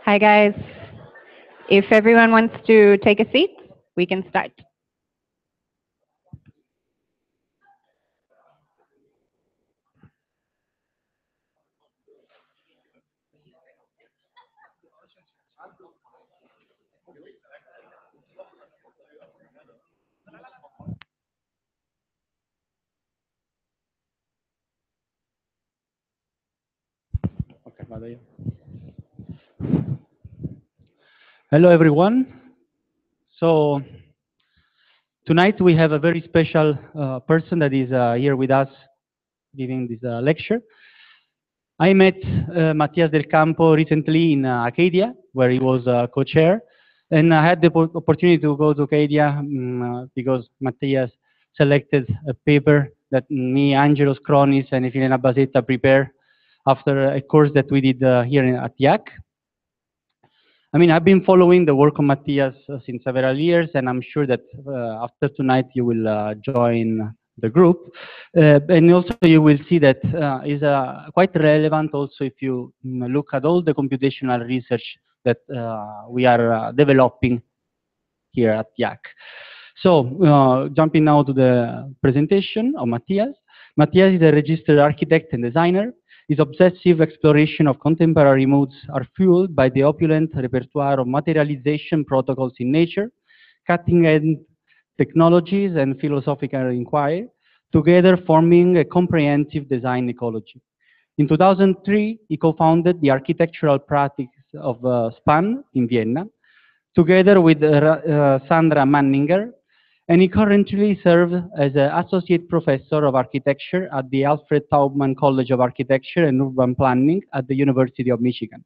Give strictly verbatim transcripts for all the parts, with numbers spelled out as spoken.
Hi, guys. If everyone wants to take a seat, we can start. Hello, everyone. So tonight we have a very special uh, person that is uh, here with us giving this uh, lecture. I met uh, Matias del Campo recently in uh, ACADIA, where he was uh, co-chair, and I had the po- opportunity to go to ACADIA um, uh, because Matias selected a paper that me, Angelos Kronis, and Filena Basetta prepared after a course that we did uh, here in, at I A A C. I mean, I've been following the work of Matias uh, since several years, and I'm sure that uh, after tonight you will uh, join the group. Uh, and also you will see that uh, is uh, quite relevant also if you mm, look at all the computational research that uh, we are uh, developing here at I A C. So, uh, jumping now to the presentation of Matias. Matias is a registered architect and designer. His obsessive exploration of contemporary moods are fueled by the opulent repertoire of materialization protocols in nature, cutting-edge technologies, and philosophical inquiry, together forming a comprehensive design ecology. In two thousand three, he co-founded the architectural practice of uh, SPAN in Vienna, together with uh, uh, Sandra Manninger, and he currently serves as an associate professor of architecture at the Alfred Taubman College of Architecture and Urban Planning at the University of Michigan.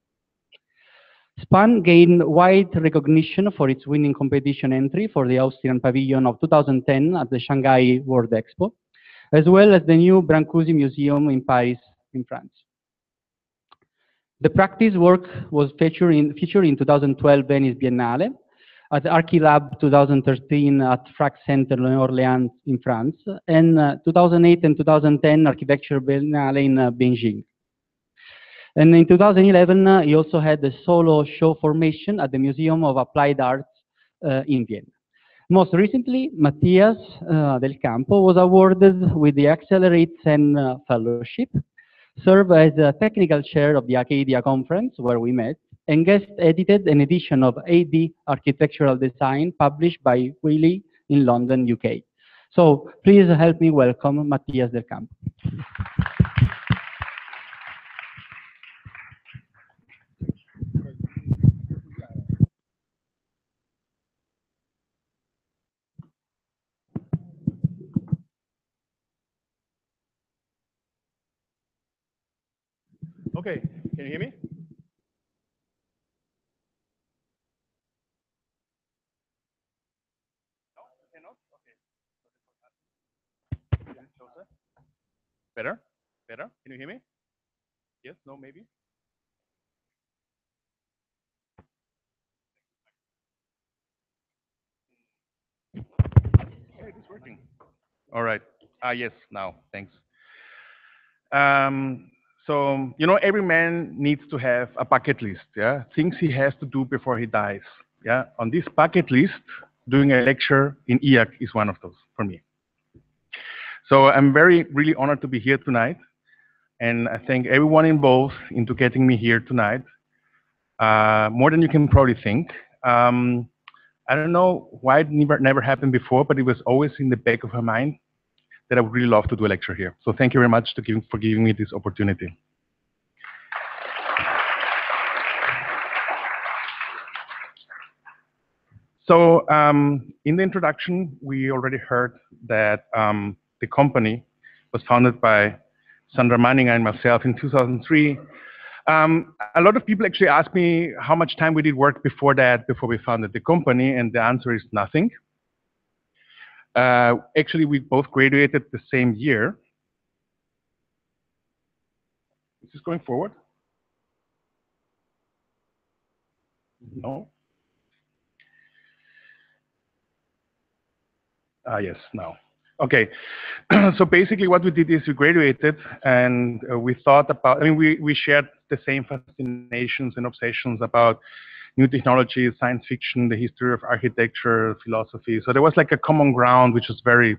SPAN gained wide recognition for its winning competition entry for the Austrian Pavilion of two thousand ten at the Shanghai World Expo, as well as the new Brancusi Museum in Paris, in France. The practice work was featured in, featured in two thousand twelve Venice Biennale, at Archilab two thousand thirteen at Frac Center in Orléans in France, and uh, two thousand eight and two thousand ten Architecture Biennale in uh, Beijing. And in two thousand eleven, uh, he also had a solo show formation at the Museum of Applied Arts uh, in Vienna. Most recently, Matias uh, del Campo was awarded with the Accelerate CERN uh, Fellowship, served as a technical chair of the ACADIA Conference, where we met, and guest edited an edition of A D Architectural Design published by Wiley in London, U K. So please help me welcome Matias del Campo. Okay, can you hear me? No, you cannot? Okay. Closer. Better? Better? Can you hear me? Yes, no, maybe? Hey, it is working. All right. Ah, yes, now, thanks. Um, so, you know, every man needs to have a bucket list, yeah? Things he has to do before he dies, yeah? On this bucket list, doing a lecture in I A A C is one of those for me. So I'm very, really honored to be here tonight. And I thank everyone involved into getting me here tonight. Uh, more than you can probably think. Um, I don't know why it never, never happened before, but it was always in the back of her mind that I would really love to do a lecture here. So thank you very much to give, for giving me this opportunity. So um, in the introduction, we already heard that um, the company was founded by Sandra Manninger and myself in two thousand three. Um, a lot of people actually ask me how much time we did work before that, before we founded the company, and the answer is nothing. Uh, actually, we both graduated the same year. Is this going forward? No? Ah, yes, now. Okay, so basically what we did is we graduated and uh, we thought about, I mean, we, we shared the same fascinations and obsessions about new technology, science fiction, the history of architecture, philosophy. So there was like a common ground, which was very,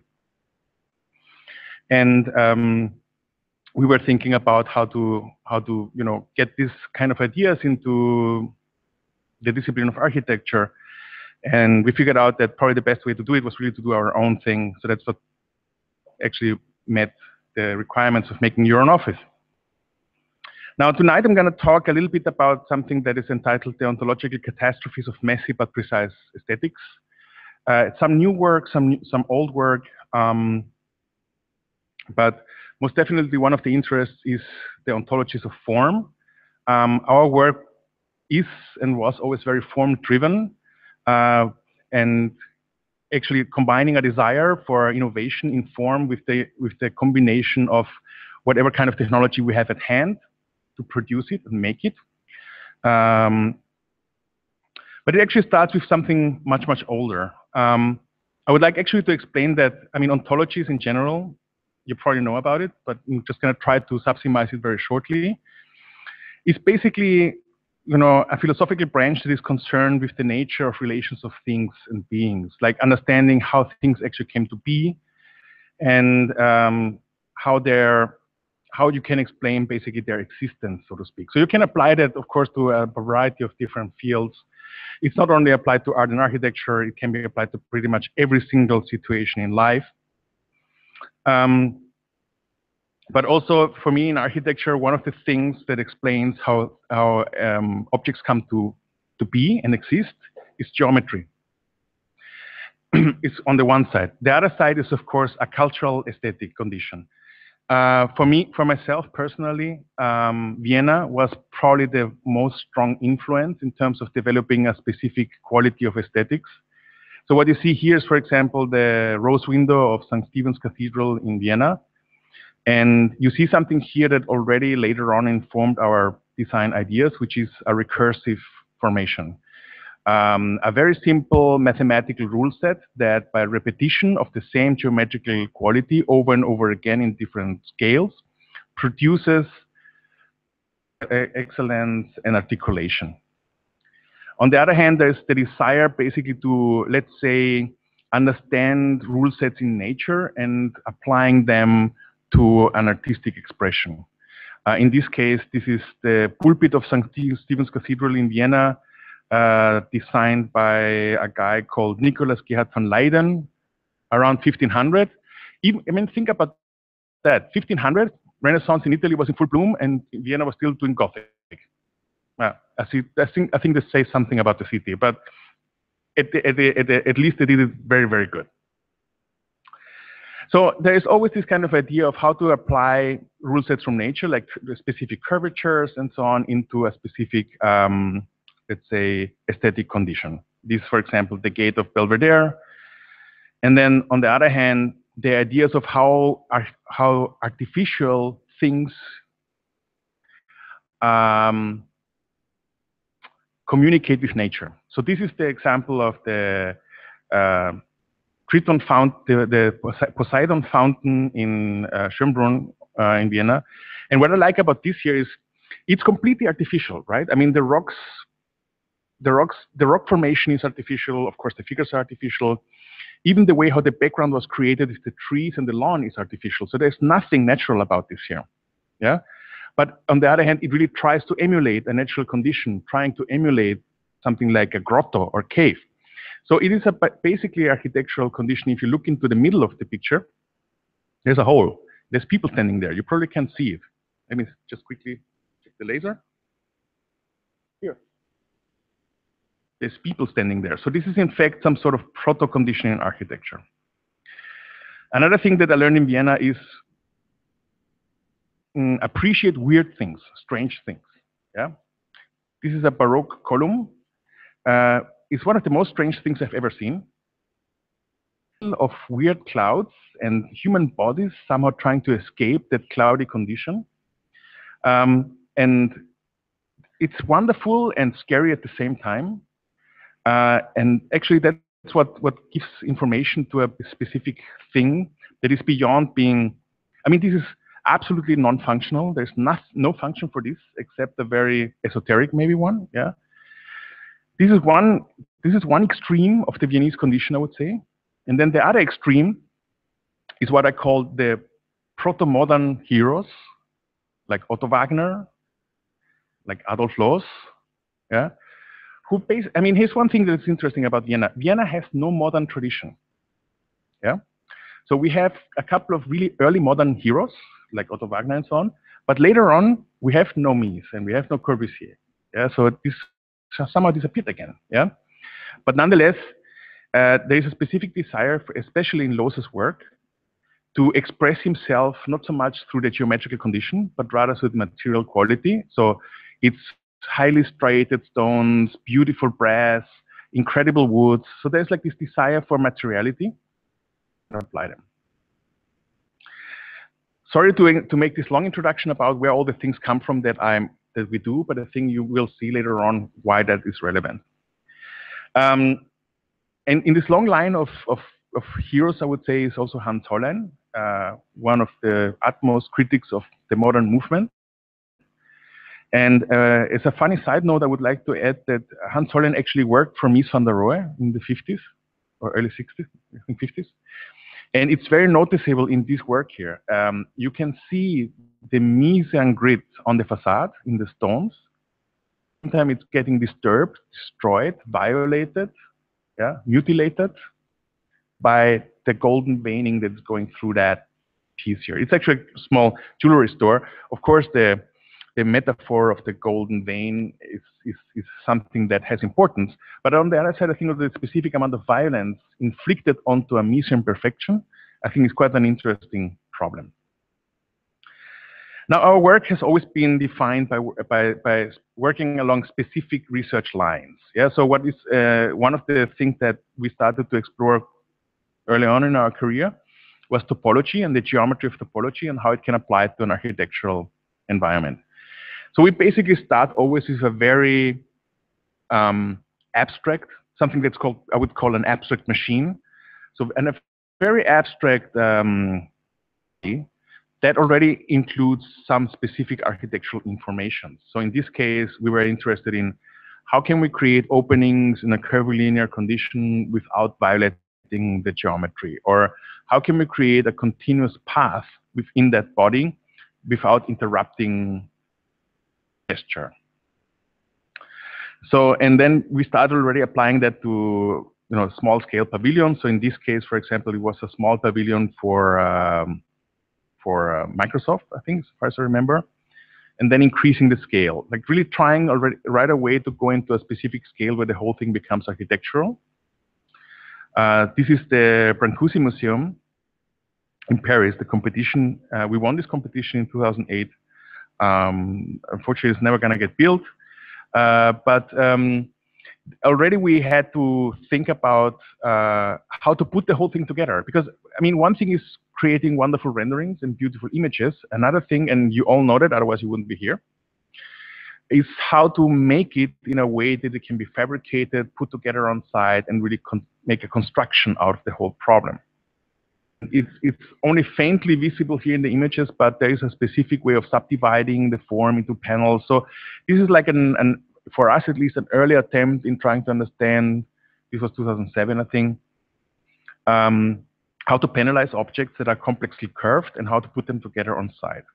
and um, we were thinking about how to, how to, you know, get these kind of ideas into the discipline of architecture. And we figured out that probably the best way to do it was really to do our own thing. So that's what actually met the requirements of making your own office. Now, tonight I'm going to talk a little bit about something that is entitled The Ontological Catastrophes of Messy but Precise Aesthetics. Uh, some new work, some, new, some old work, um, but most definitely one of the interests is the ontologies of form. Um, our work is and was always very form-driven, uh, and actually combining a desire for innovation in form with the, with the combination of whatever kind of technology we have at hand to produce it and make it. Um, but it actually starts with something much, much older. Um, I would like actually to explain that, I mean, ontologies in general, you probably know about it, but I'm just going to try to subsumize it very shortly. It's basically, you know, a philosophical branch that is concerned with the nature of relations of things and beings, like understanding how things actually came to be and um, how they're, how you can explain basically their existence, so to speak. So you can apply that, of course, to a variety of different fields. It's not only applied to art and architecture, it can be applied to pretty much every single situation in life. Um, But also, for me, in architecture, one of the things that explains how, how um, objects come to, to be and exist is geometry. It's on the one side. The other side is, of course, a cultural aesthetic condition. Uh, for me, for myself personally, um, Vienna was probably the most strong influence in terms of developing a specific quality of aesthetics. So what you see here is, for example, the rose window of Saint Stephen's Cathedral in Vienna. And you see something here that already later on informed our design ideas, which is a recursive formation. Um, a very simple mathematical rule set that by repetition of the same geometrical quality over and over again in different scales produces excellence and articulation. On the other hand, there's the desire basically to, let's say, understand rule sets in nature and applying them to an artistic expression. Uh, in this case, this is the pulpit of Saint Stephen's Cathedral in Vienna, uh, designed by a guy called Nicholas Gerhard van Leyden around fifteen hundred. Even, I mean, think about that. fifteen hundred, Renaissance in Italy was in full bloom, and Vienna was still doing Gothic. Uh, I, see, I, think, I think this says something about the city, but at, the, at, the, at, the, at least they did it very, very good. So there is always this kind of idea of how to apply rule sets from nature, like specific curvatures and so on, into a specific, um, let's say, aesthetic condition. This, for example, the gate of Belvedere. And then, on the other hand, the ideas of how, how artificial things um, communicate with nature. So this is the example of the uh, Triton fountain, the, the Poseidon fountain in uh, Schönbrunn uh, in Vienna. And what I like about this here is it's completely artificial, right? I mean, the rocks, the rocks, the rock formation is artificial. Of course, the figures are artificial. Even the way how the background was created with the trees and the lawn is artificial. So there's nothing natural about this here, yeah? But on the other hand, it really tries to emulate a natural condition, trying to emulate something like a grotto or cave. So it is a basically architectural condition. If you look into the middle of the picture, there's a hole. There's people standing there. You probably can't see it. Let me just quickly check the laser. Here. There's people standing there. So this is in fact some sort of proto-condition in architecture. Another thing that I learned in Vienna is mm, appreciate weird things, strange things. Yeah. This is a Baroque column. Uh, it's one of the most strange things I've ever seen. Of weird clouds and human bodies somehow trying to escape that cloudy condition. Um, and it's wonderful and scary at the same time. Uh, and actually that's what, what gives information to a specific thing that is beyond being, I mean, this is absolutely non-functional. There's not, no function for this except a very esoteric maybe one, yeah. This is one, this is one extreme of the Viennese condition, I would say. And then the other extreme is what I call the proto-modern heroes, like Otto Wagner, like Adolf Loos, yeah. Who base, I mean, here's one thing that's interesting about Vienna. Vienna has no modern tradition, yeah. So we have a couple of really early modern heroes, like Otto Wagner and so on, but later on, we have no Mies and we have no Corbusier, yeah. So this somehow disappeared again, yeah. But nonetheless, uh, there is a specific desire, for, especially in Loos's work, to express himself not so much through the geometrical condition, but rather through the material quality. So it's highly striated stones, beautiful brass, incredible woods. So there's like this desire for materiality. Apply them. Sorry to, to make this long introduction about where all the things come from that I'm that we do, but I think you will see later on why that is relevant. Um, and in this long line of, of, of heroes, I would say, is also Hans Hollein, uh, one of the utmost critics of the modern movement. And uh, as a funny side note, I would like to add that Hans Hollein actually worked for Mies van der Rohe in the fifties, or early sixties, I think fifties. And it's very noticeable in this work here. Um, you can see the mise en grid on the facade in the stones. Sometimes it's getting disturbed, destroyed, violated, yeah, mutilated by the golden veining that's going through that piece here. It's actually a small jewelry store. Of course, the, the metaphor of the golden vein is, is, is something that has importance. But on the other side, I think of the specific amount of violence inflicted onto a mise en perfection, I think is quite an interesting problem. Now, our work has always been defined by, by, by working along specific research lines. Yeah, so what is uh, one of the things that we started to explore early on in our career was topology and the geometry of topology and how it can apply to an architectural environment. So we basically start always with a very um, abstract, something that's called, I would call an abstract machine. So and a very abstract um, that already includes some specific architectural information. So in this case, we were interested in how can we create openings in a curvilinear condition without violating the geometry, or how can we create a continuous path within that body without interrupting gesture. So, and then we started already applying that to, you know, small scale pavilions. So in this case, for example, it was a small pavilion for um, for uh, Microsoft, I think, as far as I remember, and then increasing the scale, like really trying already right away to go into a specific scale where the whole thing becomes architectural. Uh, this is the Brancusi Museum in Paris, the competition. Uh, we won this competition in two thousand eight. Um, unfortunately, it's never going to get built. Uh, but um, already we had to think about uh, how to put the whole thing together. Because, I mean, one thing is creating wonderful renderings and beautiful images. Another thing, and you all know that, otherwise you wouldn't be here, is how to make it in a way that it can be fabricated, put together on site, and really make a construction out of the whole problem. It's, it's only faintly visible here in the images, but there is a specific way of subdividing the form into panels. So this is like an, an for us at least, an early attempt in trying to understand, this was two thousand seven, I think, um, how to penalize objects that are complexly curved and how to put them together on site.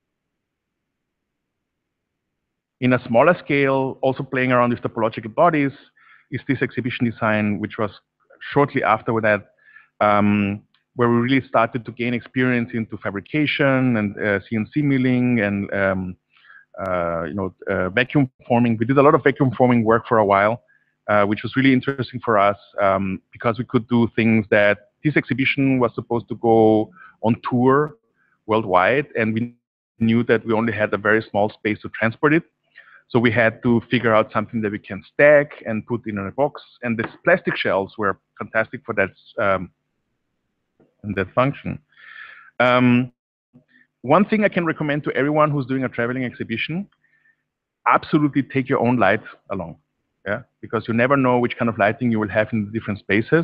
In a smaller scale, also playing around with topological bodies, is this exhibition design, which was shortly after that, um, where we really started to gain experience into fabrication and uh, C N C milling and um, uh, you know, uh, vacuum forming. We did a lot of vacuum forming work for a while, uh, which was really interesting for us um, because we could do things that this exhibition was supposed to go on tour worldwide, and we knew that we only had a very small space to transport it. So we had to figure out something that we can stack and put in a box. And these plastic shells were fantastic for that, um, that function. Um, one thing I can recommend to everyone who's doing a traveling exhibition, absolutely take your own light along. Yeah, because you never know which kind of lighting you will have in the different spaces.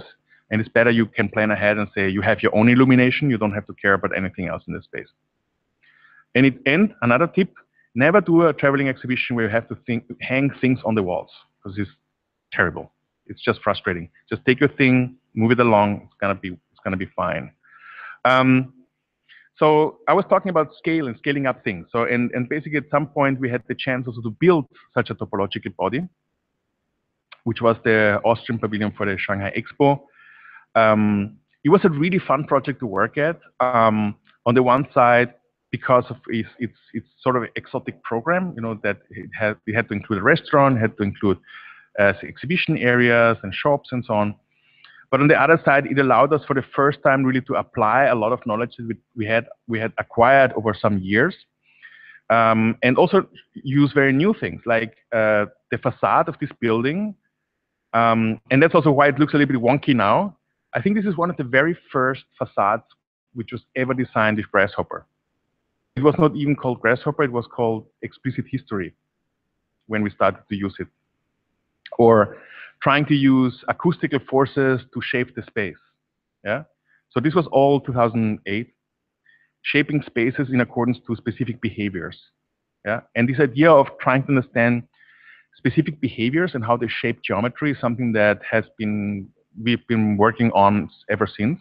And it's better you can plan ahead and say you have your own illumination. You don't have to care about anything else in the space. And, it, and another tip, never do a traveling exhibition where you have to think, hang things on the walls, because it's terrible. It's just frustrating. Just take your thing, move it along. It's gonna be, it's gonna be fine. Um, so I was talking about scale and scaling up things. So and, and basically at some point we had the chance also to build such a topological body, which was the Austrian Pavilion for the Shanghai Expo. Um, it was a really fun project to work at. Um, on the one side, because of its, its, its sort of exotic program, you know, that it had, we had to include a restaurant, had to include uh, exhibition areas and shops and so on. But on the other side, it allowed us for the first time really to apply a lot of knowledge that we, we had we had acquired over some years, um, and also use very new things like uh, the facade of this building. Um, and that's also why it looks a little bit wonky now. I think this is one of the very first facades which was ever designed with Grasshopper. It was not even called Grasshopper, it was called Explicit History when we started to use it. Or trying to use acoustical forces to shape the space. Yeah. So this was all two thousand eight, shaping spaces in accordance to specific behaviors. Yeah. And this idea of trying to understand specific behaviors and how they shape geometry is something that has been we've been working on ever since.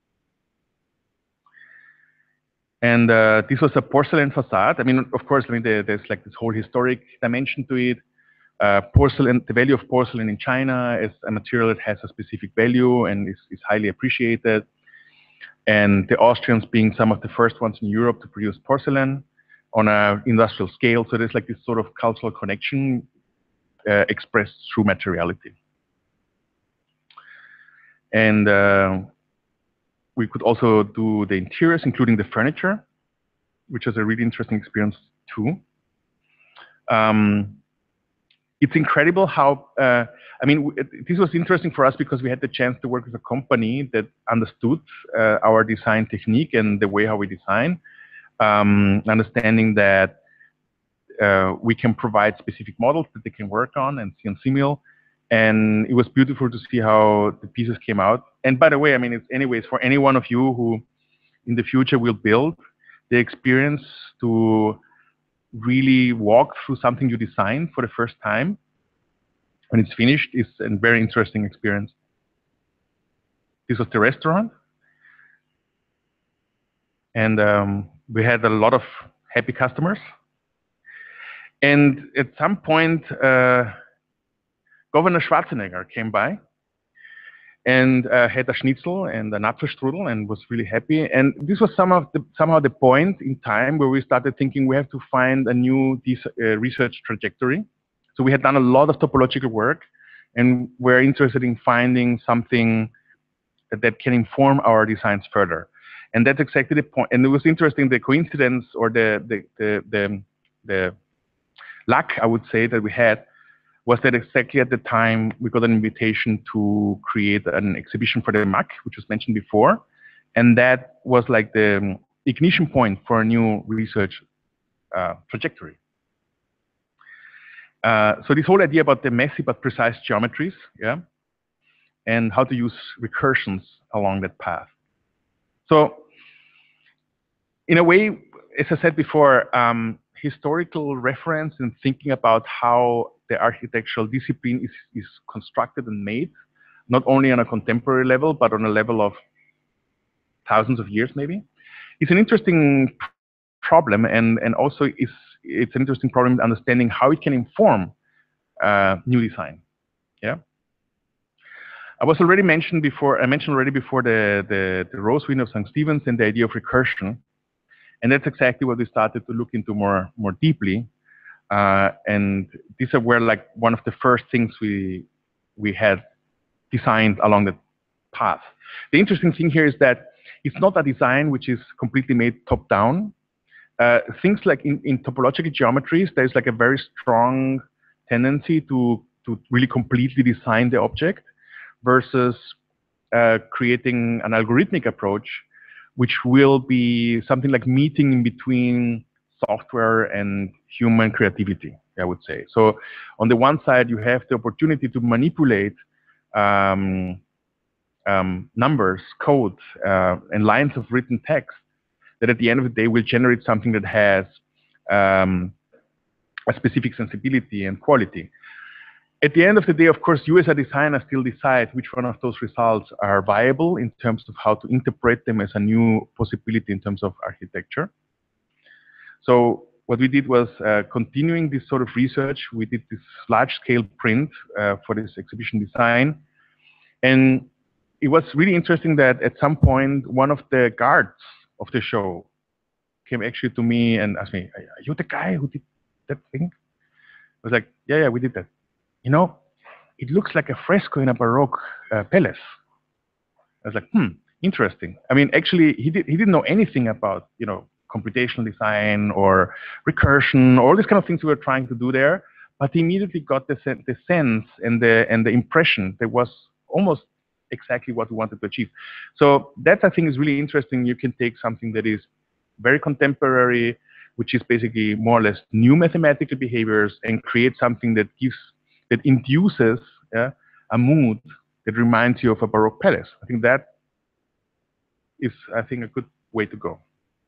And uh, this was a porcelain facade. I mean, of course, I mean, there, there's like this whole historic dimension to it. Uh, porcelain, the value of porcelain in China is a material that has a specific value and is, is highly appreciated. And the Austrians being some of the first ones in Europe to produce porcelain on an industrial scale. So there's like this sort of cultural connection uh, expressed through materiality. And uh, we could also do the interiors, including the furniture, which is a really interesting experience too. Um, It's incredible how, uh, I mean, this was interesting for us because we had the chance to work with a company that understood uh, our design technique and the way how we design, um, understanding that uh, we can provide specific models that they can work on and C N C mill. And it was beautiful to see how the pieces came out. And by the way, I mean, it's anyways, for any one of you who in the future will build, the experience to really walk through something you designed for the first time when it's finished is a very interesting experience. This was the restaurant. And um, we had a lot of happy customers. And at some point, uh, Governor Schwarzenegger came by and uh, had a schnitzel and an Apfelstrudel and was really happy. And this was some of the, somehow the point in time where we started thinking we have to find a new uh, research trajectory. So we had done a lot of topological work and we're interested in finding something that can inform our designs further. And that's exactly the point. And it was interesting, the coincidence or the, the, the, the, the luck, I would say, that we had was that exactly at the time we got an invitation to create an exhibition for the M A C, which was mentioned before. And that was like the ignition point for a new research uh, trajectory. Uh, so this whole idea about the messy but precise geometries, yeah, and how to use recursions along that path. So in a way, as I said before, um, historical reference and thinking about how the architectural discipline is, is constructed and made, not only on a contemporary level, but on a level of thousands of years maybe, is an interesting problem, and, and also is, it's an interesting problem in understanding how it can inform uh, new design. Yeah. I was already mentioned before, I mentioned already before the, the, the Rose Window of Saint Stephen's and the idea of recursion. And that's exactly what we started to look into more, more deeply. Uh, and these are were like one of the first things we, we had designed along the path. The interesting thing here is that it's not a design which is completely made top down. Uh, things like in, in topological geometries, there's like a very strong tendency to, to really completely design the object versus uh, creating an algorithmic approach, which will be something like meeting in between software and human creativity, I would say. So on the one side, you have the opportunity to manipulate um, um, numbers, code, uh, and lines of written text that at the end of the day will generate something that has um, a specific sensibility and quality. At the end of the day, of course, you as a designer still decide which one of those results are viable in terms of how to interpret them as a new possibility in terms of architecture. So what we did was uh, continuing this sort of research. We did this large-scale print uh, for this exhibition design. And it was really interesting that at some point, one of the guards of the show came actually to me and asked me, "Are you the guy who did that thing?" I was like, yeah, yeah, we did that. You know, it looks like a fresco in a Baroque uh, palace. I was like, hmm, interesting. I mean, actually, he, did, he didn't know anything about, you know, computational design or recursion, or all these kind of things we were trying to do there. But he immediately got the, sen the sense and the, and the impression that was almost exactly what we wanted to achieve. So that, I think, is really interesting. You can take something that is very contemporary, which is basically more or less new mathematical behaviors, and create something that gives, that induces yeah, a mood that reminds you of a Baroque palace. I think that is, I think, a good way to go.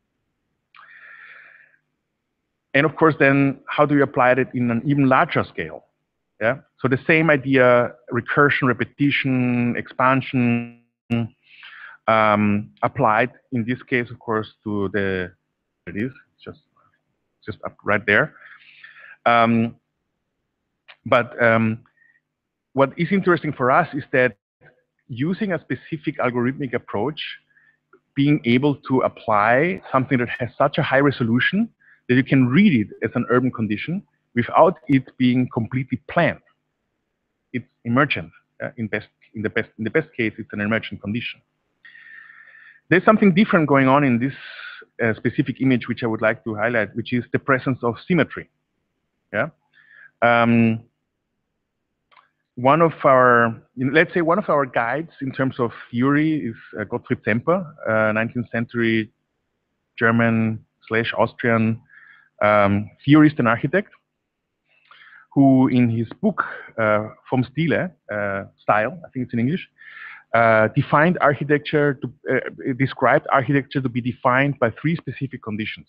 And of course, then, how do you apply it in an even larger scale? Yeah. So the same idea, recursion, repetition, expansion, um, applied in this case, of course, to the, it is just, just up right there. Um, but um, what is interesting for us is that using a specific algorithmic approach, being able to apply something that has such a high resolution that you can read it as an urban condition without it being completely planned. It's emergent. Uh, in best, in the best, in the best case, it's an emergent condition. There's something different going on in this uh, specific image, which I would like to highlight, which is the presence of symmetry. Yeah. Um, one of our, you know, let's say, one of our guides in terms of theory is uh, Gottfried Semper, uh, nineteenth century German slash Austrian um, theorist and architect, who in his book uh, Vom Stile, uh, Style, I think it's in English, uh, defined architecture to uh, described architecture to be defined by three specific conditions: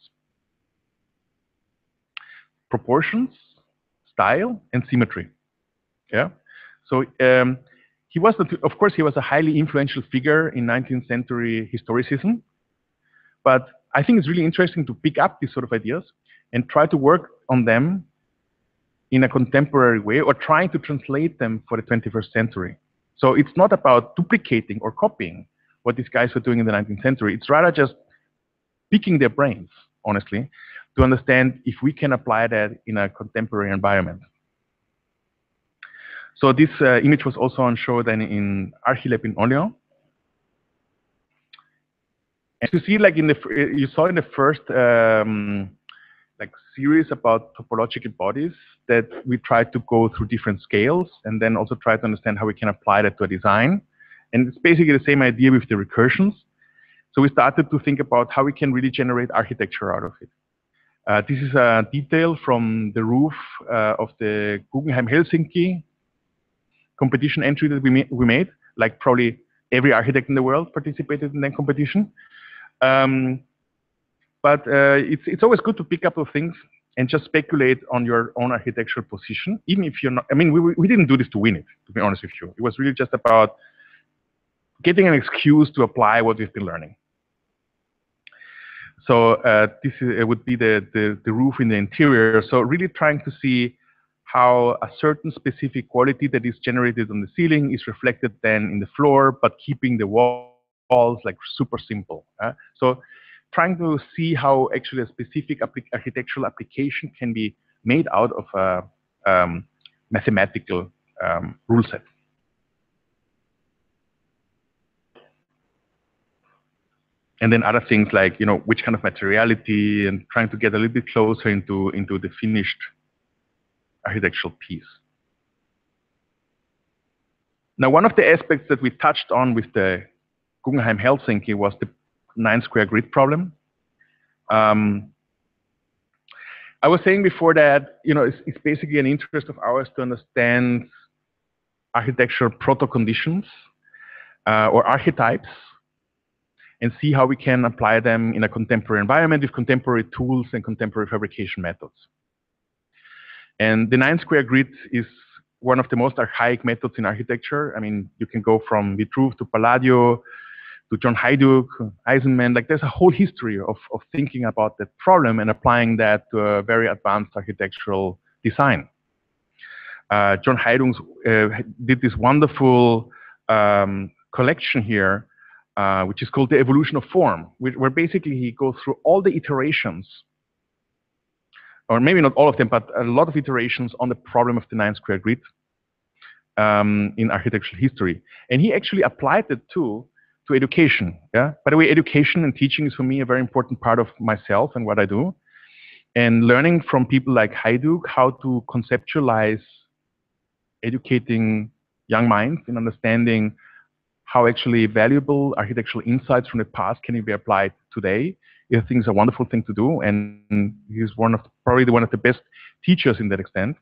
proportions, style, and symmetry. Yeah. So um, he was, of course, he was a highly influential figure in nineteenth century historicism. But I think it's really interesting to pick up these sort of ideas and try to work on them in a contemporary way, or trying to translate them for the twenty-first century. So it's not about duplicating or copying what these guys were doing in the nineteenth century. It's rather just picking their brains, honestly, to understand if we can apply that in a contemporary environment. So this uh, image was also on show then in Archilab in Orléans. And you see, like in the, you saw in the first um, like series about topological bodies that we tried to go through different scales and then also try to understand how we can apply that to a design. And it's basically the same idea with the recursions. So we started to think about how we can really generate architecture out of it. Uh, this is a detail from the roof uh, of the Guggenheim Helsinki competition entry that we, ma we made. Like probably every architect in the world participated in that competition. Um, but uh, it's, it's always good to pick up those things and just speculate on your own architectural position, even if you're not, I mean, we, we didn't do this to win it, to be honest with you. It was really just about getting an excuse to apply what we've been learning. So uh, this is, it would be the, the, the roof in the interior. So really trying to see how a certain specific quality that is generated on the ceiling is reflected then in the floor, but keeping the walls like super simple. Uh? So trying to see how actually a specific architectural application can be made out of a um, mathematical um, rule set. And then other things like, you know, which kind of materiality, and trying to get a little bit closer into, into the finished architectural piece. Now, one of the aspects that we touched on with the Guggenheim Helsinki was the nine square grid problem. Um, I was saying before that, you know, it's, it's basically an interest of ours to understand architectural proto-conditions. uh, or archetypes and see how we can apply them in a contemporary environment with contemporary tools and contemporary fabrication methods. And the nine square grid is one of the most archaic methods in architecture. I mean, you can go from Vitruve to Palladio to John Hajduk, Eisenman. Like, there's a whole history of, of thinking about that problem and applying that to a very advanced architectural design. Uh, John Hajduk uh, did this wonderful um, collection here, uh, which is called The Evolution of Form, where basically he goes through all the iterations, or maybe not all of them, but a lot of iterations on the problem of the nine square grid um, in architectural history. And he actually applied it too to education. Yeah. By the way, education and teaching is for me a very important part of myself and what I do. And learning from people like Hajduk how to conceptualize educating young minds in understanding how actually valuable architectural insights from the past can be applied today. I think it's a wonderful thing to do, and he's one of probably one of the best teachers in that extent.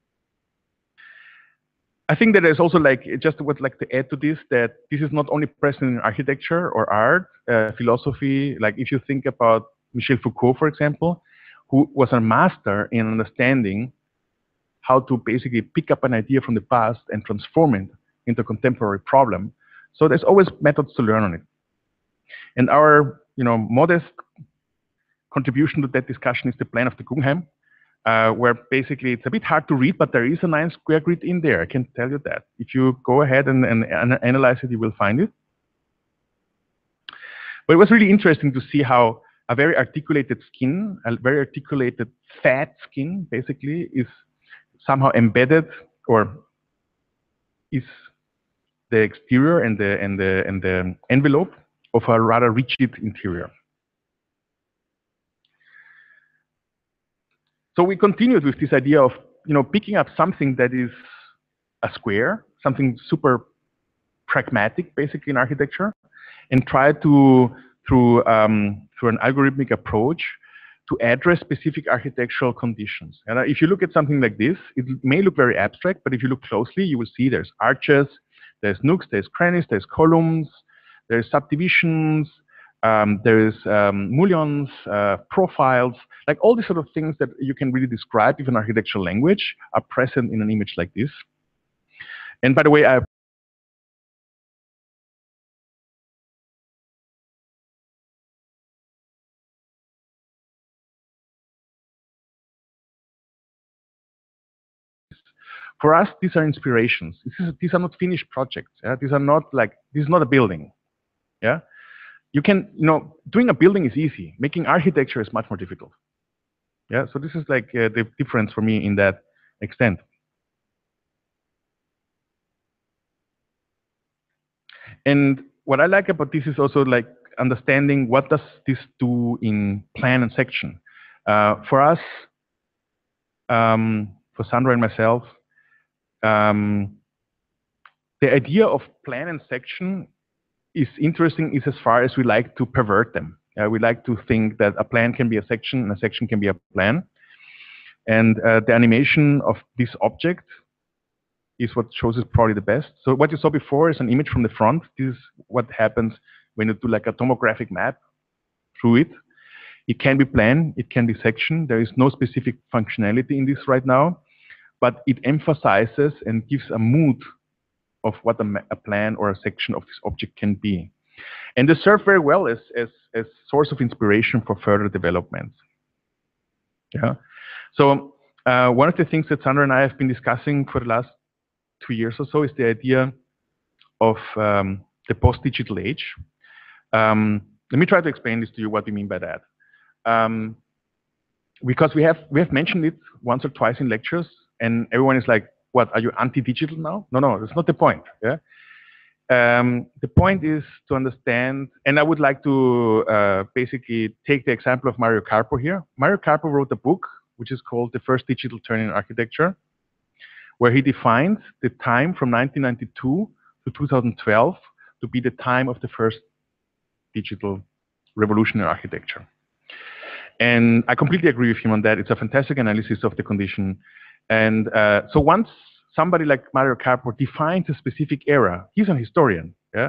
I think that there's also, like, just would like to add to this, that this is not only present in architecture or art, uh, philosophy. Like, if you think about Michel Foucault, for example, who was a master in understanding how to basically pick up an idea from the past and transform it into a contemporary problem. So there's always methods to learn on it. And our, you know, modest contribution to that discussion is the plan of the Guggenheim, uh, where basically it's a bit hard to read, but there is a nine square grid in there. I can tell you that. If you go ahead and, and, and analyze it, you will find it. But it was really interesting to see how a very articulated skin, a very articulated fat skin, basically, is somehow embedded, or is the exterior and the and the and the envelope of a rather rigid interior. So we continued with this idea of, you know, picking up something that is a square, something super pragmatic, basically in architecture, and try to through um, through an algorithmic approach to address specific architectural conditions. And if you look at something like this, it may look very abstract, but if you look closely, you will see there's arches, there's nooks, there's crannies, there's columns, there's subdivisions, um, there's um, mullions, uh, profiles, like all these sort of things that you can really describe with an architectural language are present in an image like this. And by the way, I For us, these are inspirations. This is, these are not finished projects. Yeah? These are not like, this is not a building. Yeah, you can, you know, doing a building is easy. Making architecture is much more difficult. Yeah, so this is like uh, the difference for me in that extent. And what I like about this is also like understanding what does this do in plan and section. Uh, for us, um, for Sandra and myself, Um, the idea of plan and section is interesting is as far as we like to pervert them. Uh, we like to think that a plan can be a section and a section can be a plan. And uh, the animation of this object is what shows us probably the best. So what you saw before is an image from the front. This is what happens when you do like a tomographic map through it. It can be plan, it can be section. There is no specific functionality in this right now, but it emphasizes and gives a mood of what a, a plan or a section of this object can be. And they serve very well as, as, as source of inspiration for further developments. Yeah. So uh, one of the things that Sandra and I have been discussing for the last two years or so is the idea of um, the post-digital age. Um, let me try to explain this to you, what we mean by that. Um, because we have, we have mentioned it once or twice in lectures, and everyone is like, what, are you anti-digital now? No, no, that's not the point. Yeah. Um, the point is to understand, and I would like to uh, basically take the example of Mario Carpo here. Mario Carpo wrote a book, which is called The First Digital Turn in Architecture, where he defined the time from nineteen ninety-two to two thousand twelve to be the time of the first digital revolution in architecture. And I completely agree with him on that. It's a fantastic analysis of the condition. And uh, so once somebody like Mario Carpo defines a specific era, he's an historian, yeah?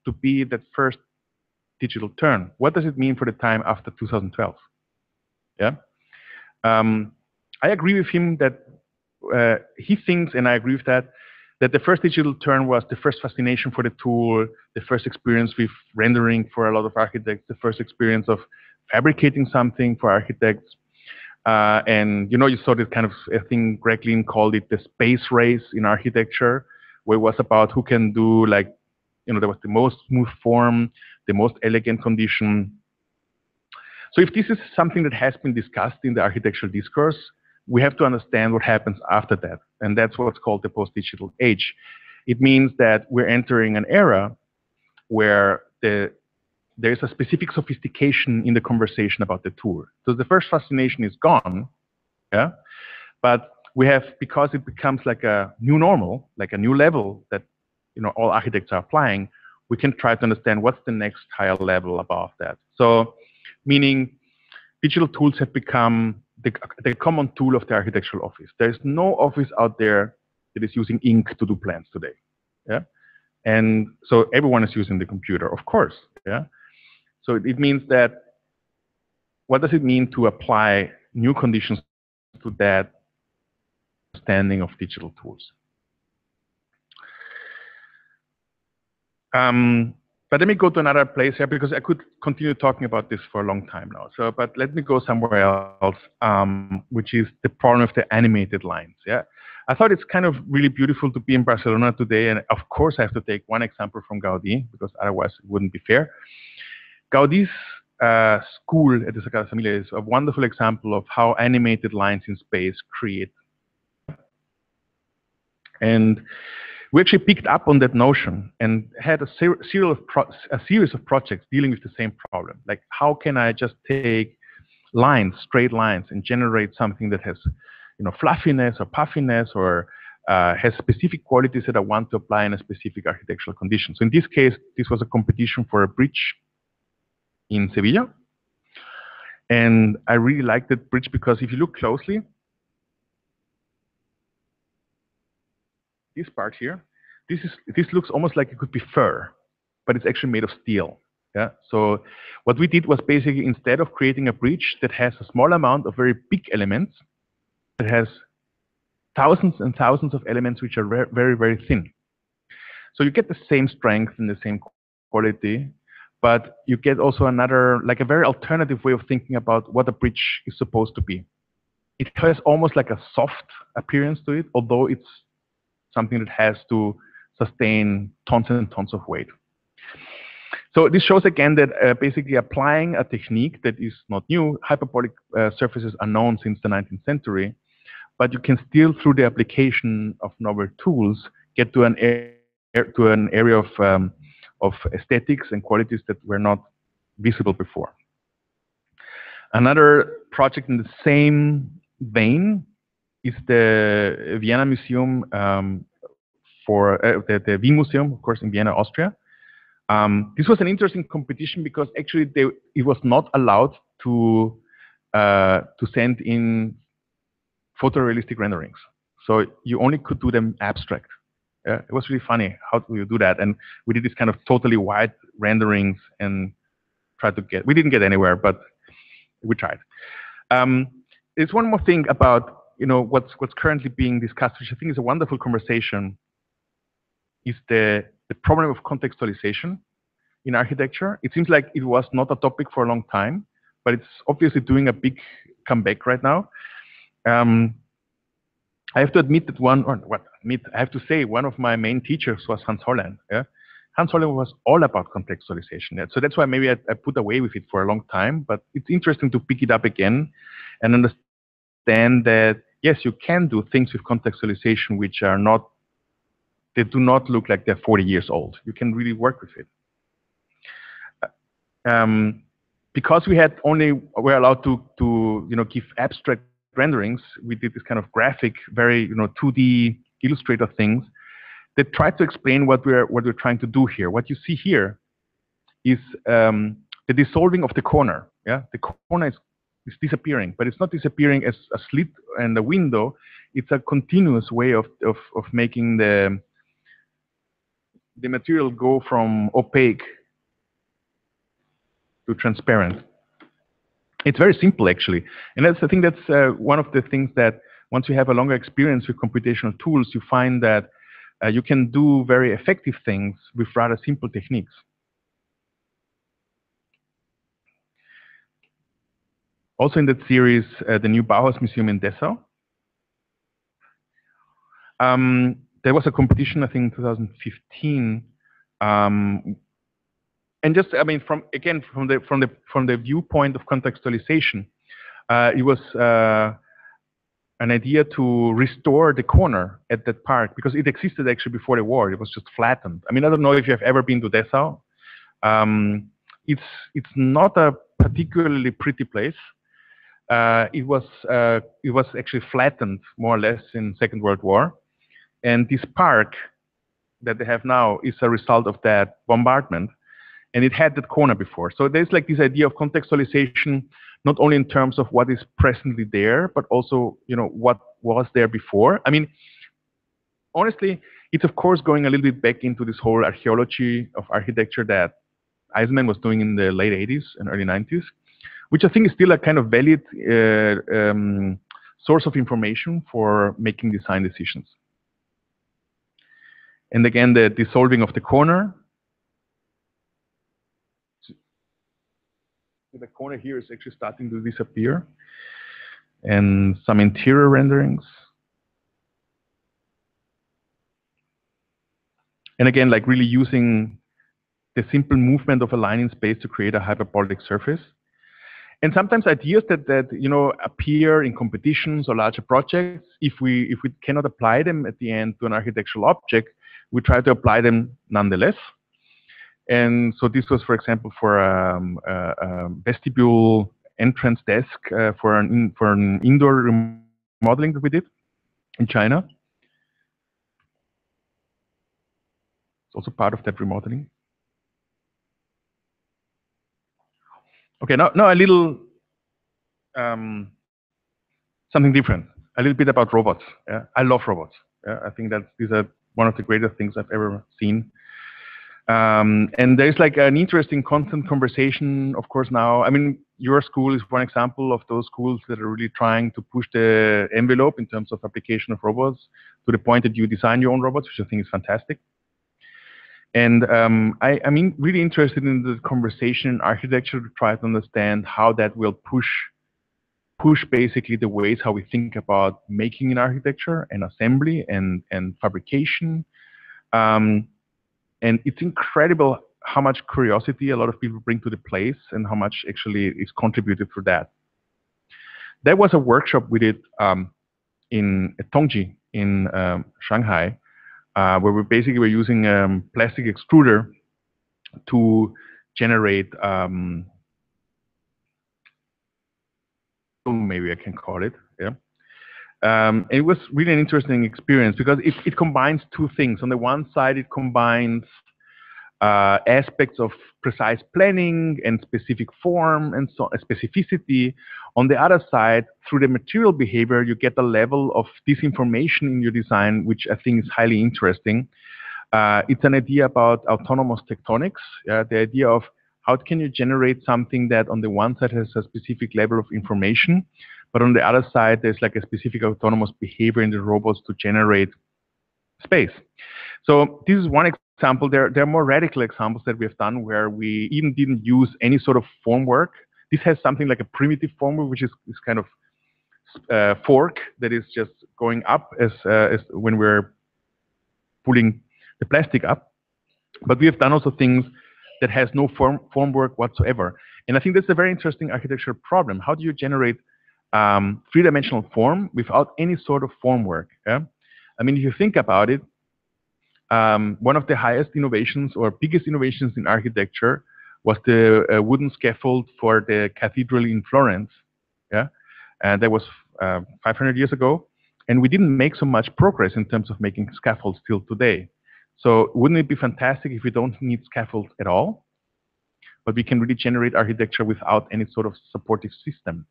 to be that first digital turn. What does it mean for the time after two thousand twelve? Yeah, um, I agree with him that uh, he thinks, and I agree with that, that the first digital turn was the first fascination for the tool, the first experience with rendering for a lot of architects, the first experience of fabricating something for architects. Uh, and, you know, you saw this kind of, I think Greg Lynn called it the space race in architecture, where it was about who can do, like, you know, there was the most smooth form, the most elegant condition. So if this is something that has been discussed in the architectural discourse, we have to understand what happens after that. And that's what's called the post-digital age. It means that we're entering an era where the there's a specific sophistication in the conversation about the tool. So the first fascination is gone, yeah. But we have, because it becomes like a new normal, like a new level that, you know, all architects are applying, we can try to understand what's the next higher level above that. So, meaning digital tools have become the, the common tool of the architectural office. There's no office out there that is using ink to do plans today, yeah. And so everyone is using the computer, of course, yeah. So it means that, what does it mean to apply new conditions to that understanding of digital tools? Um, but let me go to another place here, because I could continue talking about this for a long time now. So, but let me go somewhere else, um, which is the problem of the animated lines. Yeah, I thought it's kind of really beautiful to be in Barcelona today, and of course I have to take one example from Gaudí, because otherwise it wouldn't be fair. Gaudí's uh, school at the Sagrada Familia is a wonderful example of how animated lines in space create. And we actually picked up on that notion and had a, ser serial of pro a series of projects dealing with the same problem. Like, how can I just take lines, straight lines, and generate something that has, you know, fluffiness or puffiness, or uh, has specific qualities that I want to apply in a specific architectural condition. So in this case, this was a competition for a bridge in Sevilla. And I really like that bridge because if you look closely, this part here, this is this looks almost like it could be fur, but it's actually made of steel. Yeah. So what we did was basically, instead of creating a bridge that has a small amount of very big elements, it has thousands and thousands of elements which are very, very, very thin. So you get the same strength and the same quality, but you get also another, like a very alternative way of thinking about what a bridge is supposed to be. It has almost like a soft appearance to it, although it's something that has to sustain tons and tons of weight. So this shows again that uh, basically applying a technique that is not new. Hyperbolic uh, surfaces are known since the nineteenth century, but you can still, through the application of novel tools, get to an, air, to an area of, um, of aesthetics and qualities that were not visible before. Another project in the same vein is the Vienna Museum um, for uh, the, the Wien Museum, of course, in Vienna, Austria. Um, this was an interesting competition because actually they, it was not allowed to uh, to send in photorealistic renderings. So you only could do them abstract. Yeah, it was really funny. How do you do that? And we did this kind of totally white renderings and tried to get. We didn't get anywhere, but we tried. Um, there's one more thing about, you know, what's what's currently being discussed, which I think is a wonderful conversation, is the the problem of contextualization in architecture. It seems like it was not a topic for a long time, but it's obviously doing a big comeback right now. Um, I have to admit that one, or what admit, I have to say one of my main teachers was Hans Hollein. Yeah? Hans Hollein was all about contextualization. Yeah? So that's why maybe I, I put away with it for a long time, but it's interesting to pick it up again and understand that, yes, you can do things with contextualization which are not, they do not look like they're forty years old. You can really work with it. Um, because we had only, we're allowed to, to you know, give abstract renderings, we did this kind of graphic, very, you know, two D Illustrator things that try to explain what we're what we're trying to do here. What you see here is um, the dissolving of the corner. Yeah, the corner is, is disappearing, but it's not disappearing as a slit and a window. It's a continuous way of of, of making the the material go from opaque to transparent. It's very simple, actually. And that's, I think that's uh, one of the things that once you have a longer experience with computational tools, you find that uh, you can do very effective things with rather simple techniques. Also in that series, uh, the new Bauhaus Museum in Dessau. Um, there was a competition, I think, in two thousand fifteen. Um, and just, I mean, from again, from the from the from the viewpoint of contextualization, uh, it was uh, an idea to restore the corner at that park because it existed actually before the war. It was just flattened. I mean, I don't know if you have ever been to Dessau. Um, it's it's not a particularly pretty place. Uh, it was uh, it was actually flattened more or less in Second World War, and this park that they have now is a result of that bombardment, and it had that corner before. So there's like this idea of contextualization, not only in terms of what is presently there, but also you know what was there before. I mean, honestly, it's of course going a little bit back into this whole archaeology of architecture that Eisenman was doing in the late eighties and early nineties. Which I think is still a kind of valid uh, um, source of information for making design decisions. And again, the dissolving of the corner. The corner here is actually starting to disappear. And some interior renderings. And again, like really using the simple movement of a line in space to create a hyperbolic surface. And sometimes ideas that, that you know appear in competitions or larger projects, if we if we cannot apply them at the end to an architectural object, we try to apply them nonetheless. And so this was, for example, for um, a, a vestibule entrance desk uh, for an in, for an indoor remodeling that we did in China. It's also part of that remodeling. Okay, now, now a little um, something different. A little bit about robots. Yeah? I love robots. Yeah? I think that these are one of the greatest things I've ever seen. Um, and there's like an interesting constant conversation, of course, now. I mean, your school is one example of those schools that are really trying to push the envelope in terms of application of robots to the point that you design your own robots, which I think is fantastic. And um, I, I mean, really interested in the conversation in architecture to try to understand how that will push, push basically the ways how we think about making in architecture and assembly and, and fabrication. Um, and it's incredible how much curiosity a lot of people bring to the place and how much actually is contributed for that. There was a workshop we did um, in at Tongji in um, Shanghai, Uh, where we basically were using a um, plastic extruder to generate, um, maybe I can call it, yeah. Um, it was really an interesting experience because it, it combines two things. On the one side, it combines uh, aspects of precise planning and specific form and so uh, specificity. On the other side, through the material behavior, you get a level of disinformation in your design, which I think is highly interesting. Uh, it's an idea about autonomous tectonics, uh, the idea of how can you generate something that on the one side has a specific level of information, but on the other side, there's like a specific autonomous behavior in the robots to generate space. So this is one example. There, there are more radical examples that we have done where we even didn't use any sort of formwork. This has something like a primitive formwork, which is this kind of uh, fork that is just going up as, uh, as when we're pulling the plastic up. But we have done also things that has no form formwork whatsoever. And I think that's a very interesting architectural problem. How do you generate um, three-dimensional form without any sort of formwork? Yeah? I mean, if you think about it, um, one of the highest innovations or biggest innovations in architecture was the uh, wooden scaffold for the cathedral in Florence. Yeah, and that was uh, five hundred years ago, and we didn't make so much progress in terms of making scaffolds till today. So wouldn't it be fantastic if we don't need scaffolds at all, but we can really generate architecture without any sort of supportive system?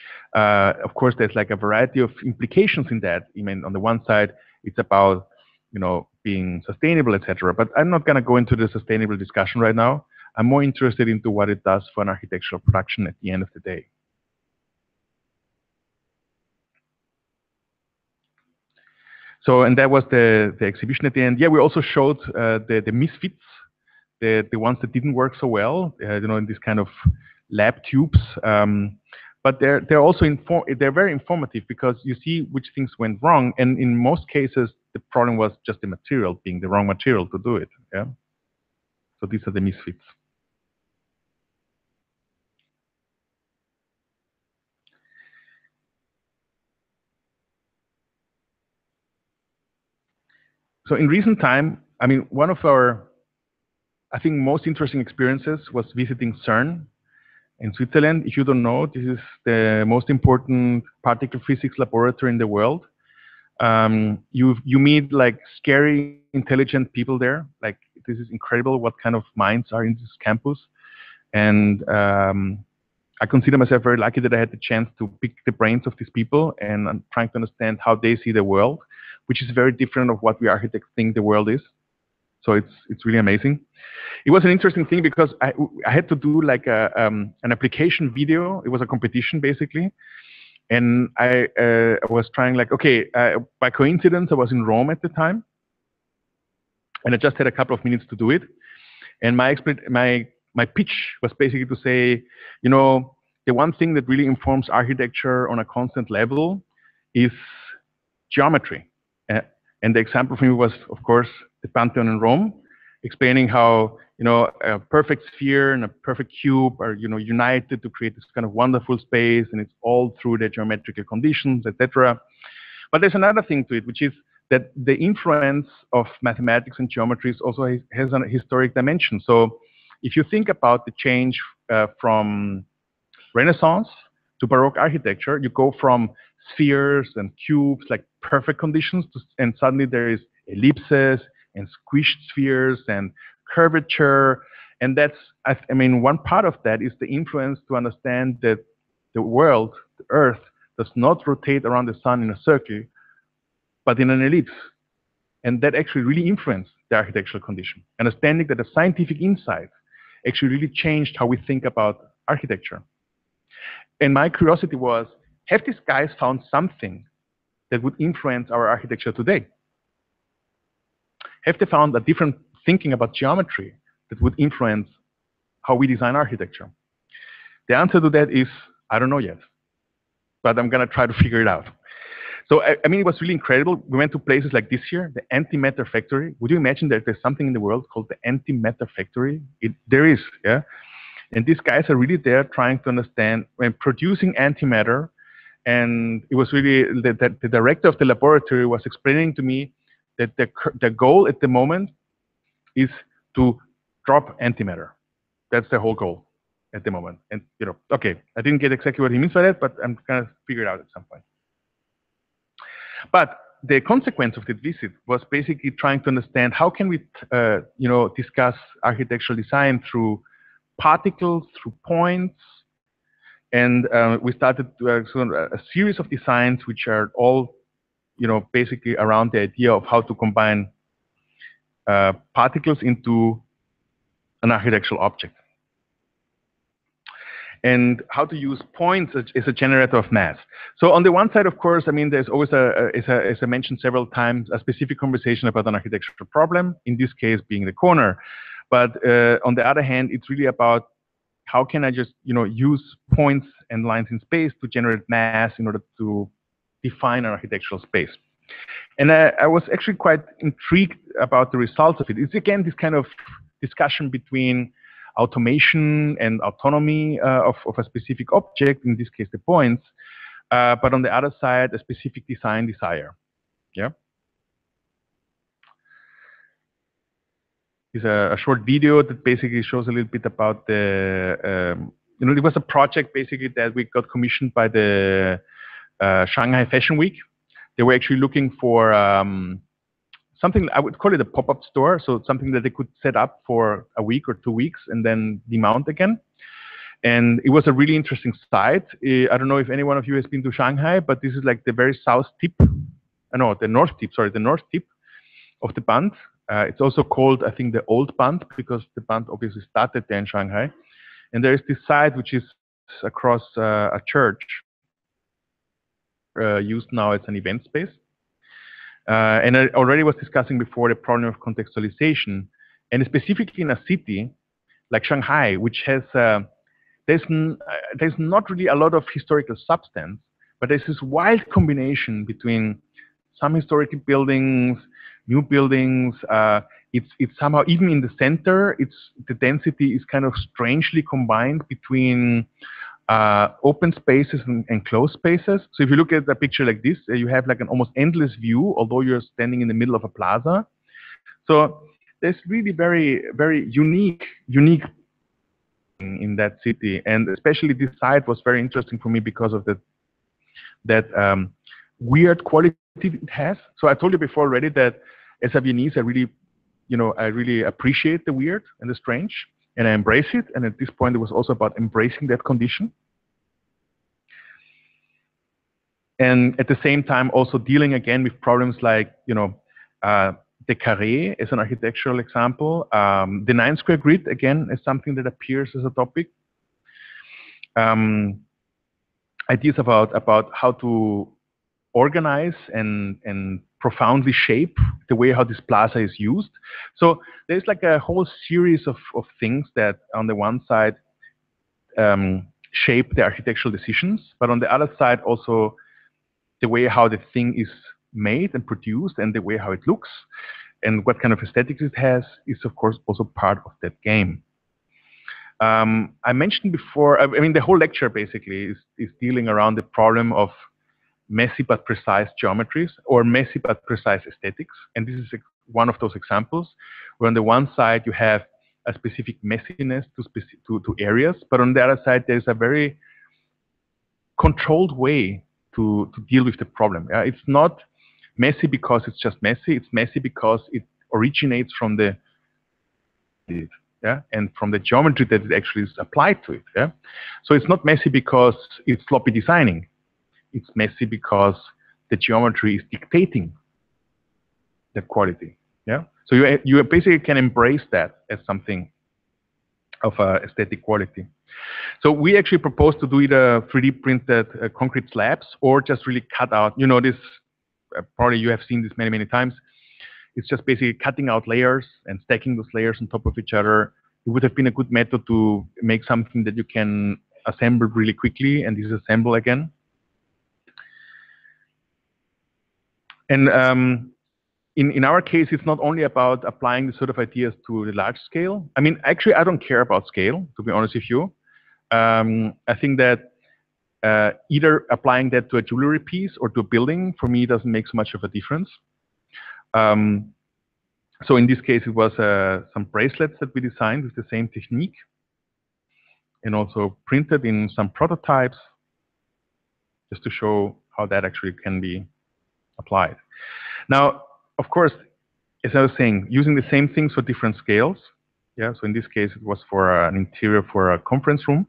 Uh, of course, there's like a variety of implications in that. I mean, on the one side, it's about you know, being sustainable, et cetera. But I'm not going to go into the sustainable discussion right now. I'm more interested into what it does for an architectural production at the end of the day. So, and that was the, the exhibition at the end. Yeah, we also showed uh, the, the misfits, the, the ones that didn't work so well, uh, you know, in this kind of lab tubes. Um, but they're, they're also, inform they're very informative because you see which things went wrong. And in most cases, the problem was just the material being the wrong material to do it. Yeah. So these are the misfits. So in recent time, I mean, one of our, I think, most interesting experiences was visiting CERN in Switzerland. If you don't know, this is the most important particle physics laboratory in the world. Um, you you meet like scary, intelligent people there. Like, this is incredible what kind of minds are in this campus. And um, I consider myself very lucky that I had the chance to pick the brains of these people, and I'm trying to understand how they see the world, which is very different of what we architects think the world is. So it's it's really amazing. It was an interesting thing because I, I had to do like a, um, an application video. It was a competition basically. And I, uh, I was trying like, okay, uh, by coincidence, I was in Rome at the time. And I just had a couple of minutes to do it. And my, my, my pitch was basically to say, you know, the one thing that really informs architecture on a constant level is geometry. Uh, and the example for me was, of course, the Pantheon in Rome, explaining how, you know, a perfect sphere and a perfect cube are, you know, united to create this kind of wonderful space, and it's all through the geometrical conditions, et cetera. But there's another thing to it, which is that the influence of mathematics and geometry also has a historic dimension. So if you think about the change uh, from Renaissance to Baroque architecture, you go from spheres and cubes, like perfect conditions, to, and suddenly there is ellipses and squished spheres and curvature. And that's, I, I mean, one part of that is the influence to understand that the world, the Earth, does not rotate around the sun in a circle, but in an ellipse. And that actually really influenced the architectural condition. Understanding that a scientific insight actually really changed how we think about architecture. And my curiosity was, have these guys found something that would influence our architecture today? Have they found a different thinking about geometry that would influence how we design architecture? The answer to that is, I don't know yet, but I'm going to try to figure it out. So, I, I mean, it was really incredible. We went to places like this here, the antimatter factory. Would you imagine that there's something in the world called the antimatter factory? It, there is, yeah? And these guys are really there trying to understand when producing antimatter. And it was really, the, the, the director of the laboratory was explaining to me that the, the goal at the moment is to drop antimatter. That's the whole goal at the moment. And, you know, okay, I didn't get exactly what he means by that, but I'm going to figure it out at some point. But the consequence of that visit was basically trying to understand how can we, uh, you know, discuss architectural design through particles, through points. And uh, we started uh, so a series of designs which are all, you know, basically around the idea of how to combine uh, particles into an architectural object. And how to use points as, as a generator of mass. So on the one side, of course, I mean, there's always, a, a, as, a, as I mentioned several times, a specific conversation about an architectural problem, in this case being the corner. But uh, on the other hand, it's really about how can I just, you know, use points and lines in space to generate mass in order to define an architectural space. And I, I was actually quite intrigued about the results of it. It's again this kind of discussion between automation and autonomy uh, of, of a specific object, in this case the points, uh, but on the other side, a specific design desire. Yeah. It's a, a short video that basically shows a little bit about the, um, you know, it was a project basically that we got commissioned by the uh, Shanghai Fashion Week. They were actually looking for um, something, I would call it a pop-up store, so something that they could set up for a week or two weeks and then demount again. And it was a really interesting site. I don't know if any one of you has been to Shanghai, but this is like the very south tip, uh, no, the north tip, sorry, the north tip. of the band. Uh, it's also called, I think, the old band, because the band obviously started there in Shanghai. And there is this site which is across uh, a church, uh, used now as an event space. Uh, and I already was discussing before the problem of contextualization, and specifically in a city like Shanghai, which has, uh, there's, n uh, there's not really a lot of historical substance, but there's this wild combination between some historical buildings, new buildings. Uh, it's, it's somehow, even in the center, it's, the density is kind of strangely combined between uh, open spaces and, and closed spaces. So if you look at a picture like this, uh, you have like an almost endless view, although you're standing in the middle of a plaza. So there's really very, very unique, unique in, in that city. And especially this site was very interesting for me because of the, that um, weird quality it has. So I told you before already that as a Viennese, I really, you know, I really appreciate the weird and the strange, and I embrace it. And at this point, it was also about embracing that condition. And at the same time, also dealing again with problems like, you know, uh, the carré as an architectural example. Um, the nine square grid, again, is something that appears as a topic. Um, ideas about, about how to organize and, and profoundly shape the way how this plaza is used. So there's like a whole series of, of things that on the one side um, shape the architectural decisions, but on the other side also the way how the thing is made and produced and the way how it looks and what kind of aesthetics it has is of course also part of that game. Um, I mentioned before, I mean the whole lecture basically is, is dealing around the problem of messy but precise geometries or messy but precise aesthetics. And this is one of those examples where on the one side you have a specific messiness to, speci to, to areas, but on the other side there's a very controlled way to, to deal with the problem. Yeah? It's not messy because it's just messy, it's messy because it originates from the yeah, and from the geometry that it actually is applied to it. Yeah? So it's not messy because it's sloppy designing. It's messy because the geometry is dictating that quality. Yeah. So you you basically can embrace that as something of uh, aesthetic quality. So we actually propose to do either three D printed uh, concrete slabs or just really cut out. You know this. Uh, probably you have seen this many many times. It's just basically cutting out layers and stacking those layers on top of each other. It would have been a good method to make something that you can assemble really quickly and disassemble again. And um, in, in our case, it's not only about applying the sort of ideas to the large scale. I mean, actually, I don't care about scale, to be honest with you. Um, I think that uh, either applying that to a jewelry piece or to a building, for me, doesn't make so much of a difference. Um, so in this case, it was uh, some bracelets that we designed with the same technique and also printed in some prototypes just to show how that actually can be applied. Now, of course, as I was saying, using the same things for different scales. Yeah, so in this case, it was for uh, an interior for a conference room.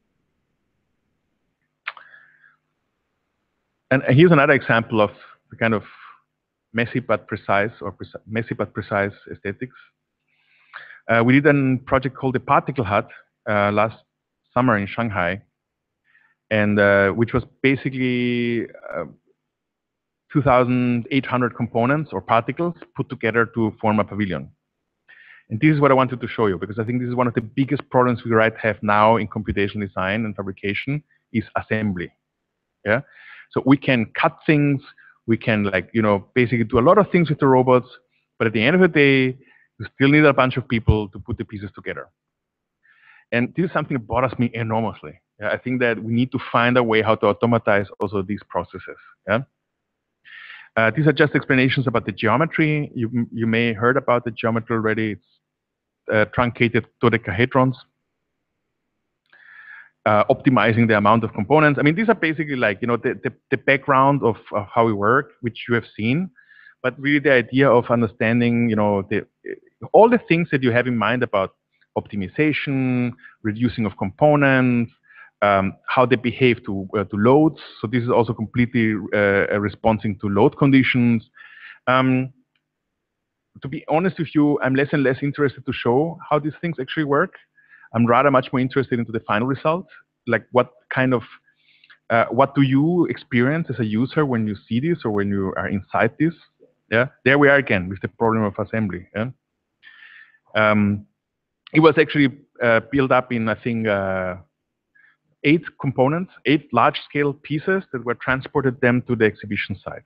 And here's another example of the kind of messy but precise or preci messy but precise aesthetics. Uh, we did a project called the Particle Hut uh, last summer in Shanghai, and uh, which was basically uh, two thousand eight hundred components or particles put together to form a pavilion. And this is what I wanted to show you, because I think this is one of the biggest problems we right have now in computational design and fabrication is assembly. Yeah, so we can cut things, we can like you know basically do a lot of things with the robots, but at the end of the day, you still need a bunch of people to put the pieces together. And this is something that bothers me enormously. Yeah, I think that we need to find a way how to automatize also these processes. Yeah. Uh, these are just explanations about the geometry. You, you may have heard about the geometry already. It's uh, truncated dodecahedrons, uh, optimizing the amount of components. I mean, these are basically like, you know, the, the, the background of, of how we work, which you have seen, but really the idea of understanding, you know, the, all the things that you have in mind about optimization, reducing of components, Um, how they behave to, uh, to loads. So this is also completely uh, responding to load conditions. Um, to be honest with you, I'm less and less interested to show how these things actually work. I'm rather much more interested into the final result, like what kind of, uh, what do you experience as a user when you see this or when you are inside this? Yeah, there we are again with the problem of assembly. Yeah? Um, it was actually uh, built up in, I think, uh, eight components, eight large-scale pieces that were transported them to the exhibition site.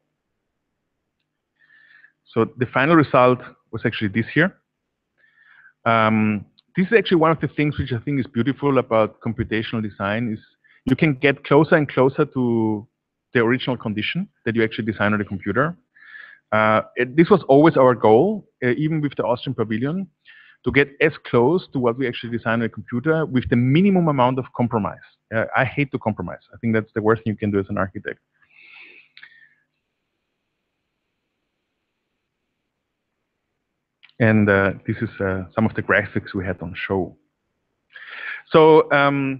So the final result was actually this here. Um, this is actually one of the things which I think is beautiful about computational design is you can get closer and closer to the original condition that you actually design on the computer. Uh, it, this was always our goal, uh, even with the Austrian Pavilion, to get as close to what we actually design on a computer with the minimum amount of compromise. Uh, I hate to compromise. I think that's the worst thing you can do as an architect. And uh, this is uh, some of the graphics we had on show. So um,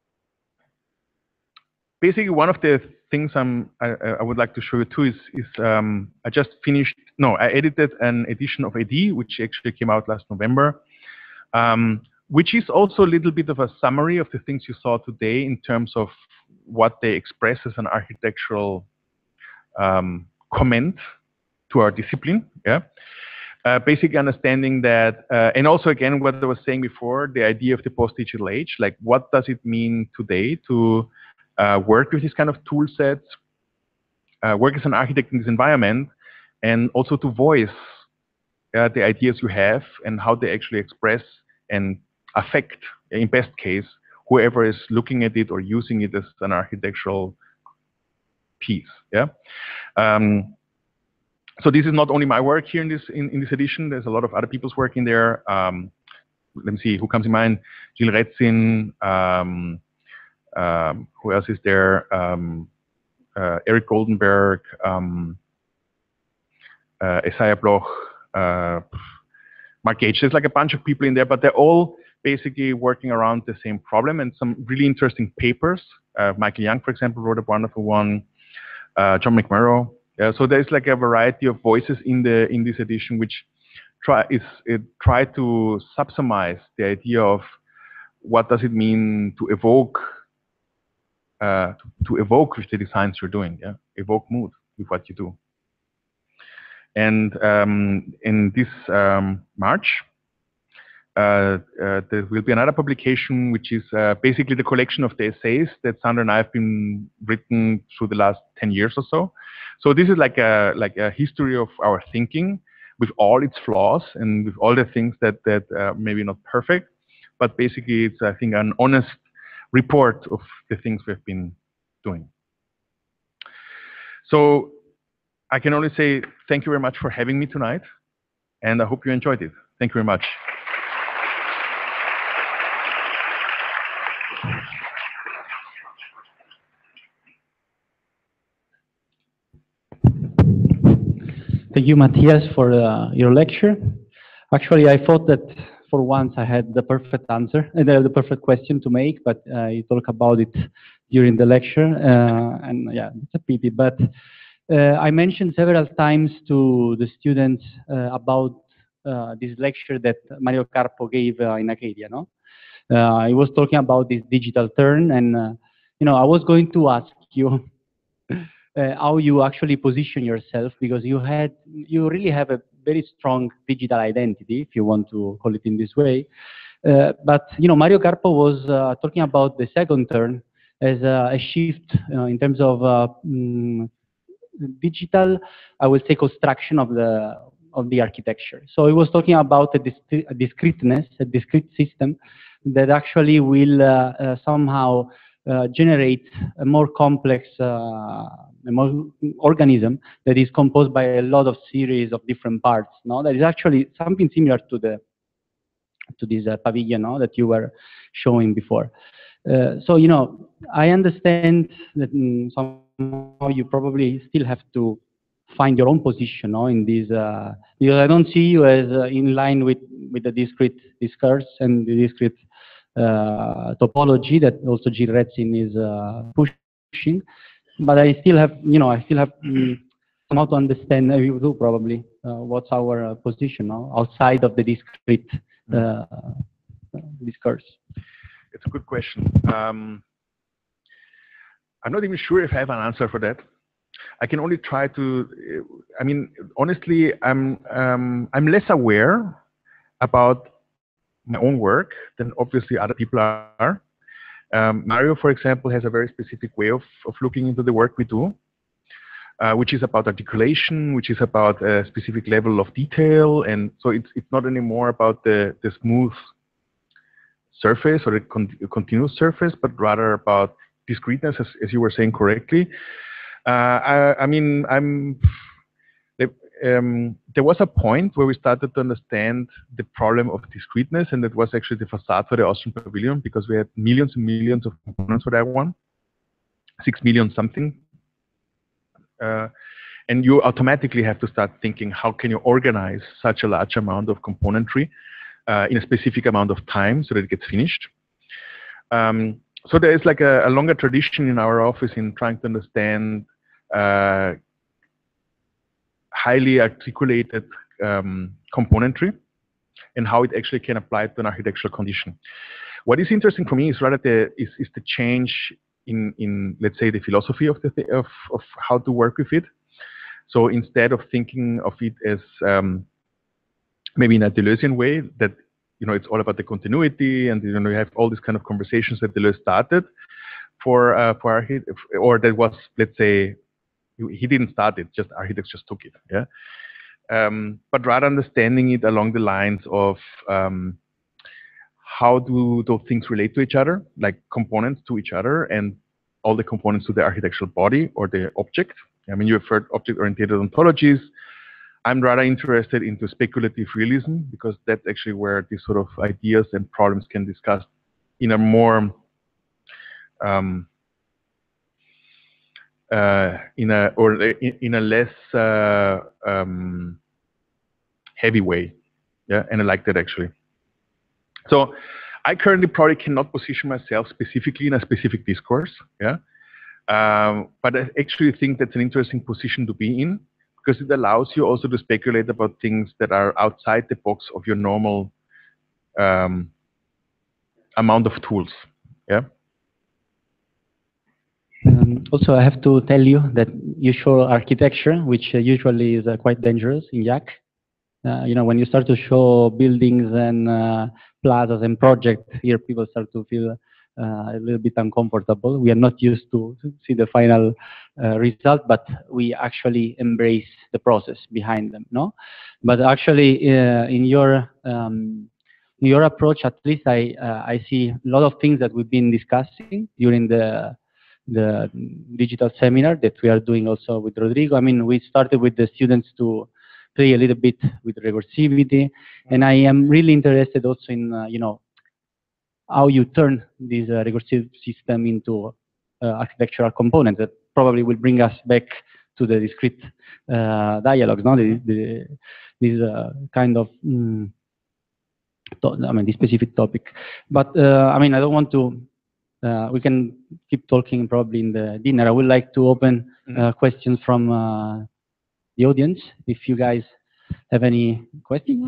basically, one of the things I'm, I, I would like to show you too is, is um, I just finished, no, I edited an edition of A D, which actually came out last November, um, which is also a little bit of a summary of the things you saw today in terms of what they express as an architectural um, comment to our discipline. Yeah. Uh, basically understanding that, uh, and also again, what I was saying before, the idea of the post-digital age, like what does it mean today to uh, work with this kind of tool sets, uh, work as an architect in this environment, and also to voice uh, the ideas you have and how they actually express and affect, in best case, whoever is looking at it or using it as an architectural piece. Yeah. Um, So this is not only my work here in this in, in this edition. There's a lot of other people's work in there. Um, let me see who comes in mind. Gilles Retzin. Um, um, who else is there? Um, uh, Eric Goldenberg. Um, uh, Isaiah Bloch. Uh, Mark Gage. There's like a bunch of people in there, but they're all basically working around the same problem and some really interesting papers. Uh, Michael Young, for example, wrote a wonderful one. Uh, John McMurrow. Yeah, so there's like a variety of voices in the in this edition, which try is it try to subsumize the idea of what does it mean to evoke uh, to, to evoke with the designs you're doing. Yeah, evoke mood with what you do. And um, in this um, March, uh, uh, there will be another publication, which is uh, basically the collection of the essays that Sandra and I have been written through the last ten years or so. So this is like a like a history of our thinking with all its flaws and with all the things that that uh, maybe not perfect, but basically it's I think an honest report of the things we've been doing. So I can only say thank you very much for having me tonight, and I hope you enjoyed it. Thank you very much. Thank you, Matias, for uh, your lecture. Actually, I thought that for once I had the perfect answer, and uh, the perfect question to make, but uh, you talk about it during the lecture, uh, and yeah, it's a pity. But uh, I mentioned several times to the students uh, about uh, this lecture that Mario Carpo gave uh, in ACADIA. No, uh, he was talking about this digital turn, and uh, you know, I was going to ask you. Uh, how you actually position yourself, because you had you really have a very strong digital identity, if you want to call it in this way. Uh, but you know, Mario Carpo was uh, talking about the second turn as a, a shift uh, in terms of uh, mm, digital, I would say, construction of the of the architecture. So he was talking about a, dis a discreteness, a discrete system that actually will uh, uh, somehow uh, generate a more complex uh, a more organism that is composed by a lot of series of different parts. No, that is actually something similar to the to this uh, pavilion, no, that you were showing before. Uh, so you know, I understand that mm, somehow you probably still have to find your own position, no, in this, uh, because I don't see you as uh, in line with with the discrete discourse and the discrete uh, topology that also Gilles Retzin is uh, pushing. But I still have, you know, I still have mm, somehow to understand, uh, you do probably, uh, what's our uh, position now outside of the discrete uh, discourse. It's a good question. Um, I'm not even sure if I have an answer for that. I can only try to. I mean, honestly, I'm um, I'm less aware about my own work than obviously other people are. Um, Mario, for example, has a very specific way of, of looking into the work we do, uh, which is about articulation, which is about a specific level of detail, and so it's it's not anymore about the the smooth surface or the con continuous surface, but rather about discreteness, as, as you were saying correctly. Uh, I, I mean, I'm. Um, there was a point where we started to understand the problem of discreteness, and that was actually the facade for the Austrian Pavilion, because we had millions and millions of components for that one, six million something. Uh, and you automatically have to start thinking, how can you organize such a large amount of componentry uh, in a specific amount of time so that it gets finished? Um, so there is like a, a longer tradition in our office in trying to understand uh, highly articulated um, componentry and how it actually can apply to an architectural condition. What is interesting for me is rather the is, is the change in in let's say the philosophy of the th of of how to work with it. So instead of thinking of it as um, maybe in a Deleuzean way, that you know it's all about the continuity, and you know you have all these kind of conversations that Deleuze started for uh, for architects, or that was, let's say, he didn't start it, just architects just took it, yeah. Um, but rather understanding it along the lines of um, how do those things relate to each other, like components to each other, and all the components to the architectural body or the object. I mean, you've heard object-oriented ontologies. I'm rather interested into speculative realism, because that's actually where these sort of ideas and problems can discuss in a more um, Uh, in a or in, in a less uh, um, heavy way, yeah, and I like that actually. So I currently probably cannot position myself specifically in a specific discourse, yeah, um, but I actually think that's an interesting position to be in, because it allows you also to speculate about things that are outside the box of your normal um, amount of tools, yeah. Um, also, I have to tell you that you show architecture, which uh, usually is uh, quite dangerous in I A A C. Uh, you know, when you start to show buildings and uh, plazas and projects, here people start to feel uh, a little bit uncomfortable. We are not used to see the final uh, result, but we actually embrace the process behind them, no? But actually, uh, in your um, in your approach, at least I uh, I see a lot of things that we've been discussing during the the digital seminar that we are doing also with Rodrigo. I mean, we started with the students to play a little bit with reversibility, and I am really interested also in, uh, you know, how you turn this uh, recursive system into uh, architectural components that probably will bring us back to the discrete uh, dialogues, no? The, the, this uh, kind of, mm, I mean, this specific topic. But, uh, I mean, I don't want to Uh, we can keep talking probably in the dinner. I would like to open uh, questions from uh, the audience. If you guys have any questions.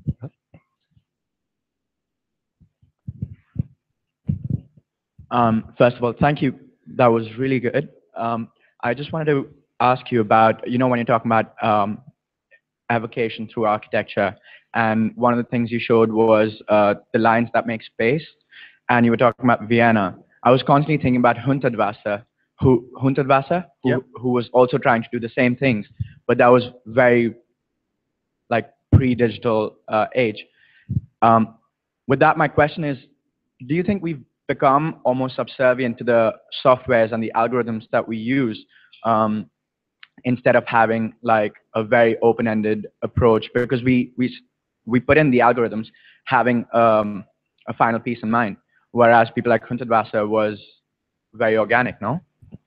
Um, first of all, thank you. That was really good. Um, I just wanted to ask you about, you know, when you're talking about um, evocation through architecture, and one of the things you showed was uh, the lines that make space, and you were talking about Vienna. I was constantly thinking about Hundertwasser, who Hundertwasser, who, yep. who was also trying to do the same things, but that was very like pre-digital uh, age. Um, with that, my question is, do you think we've become almost subservient to the softwares and the algorithms that we use um, instead of having like a very open-ended approach? Because we we we put in the algorithms having um, a final piece in mind, whereas people like Hundertwasser was very organic, no?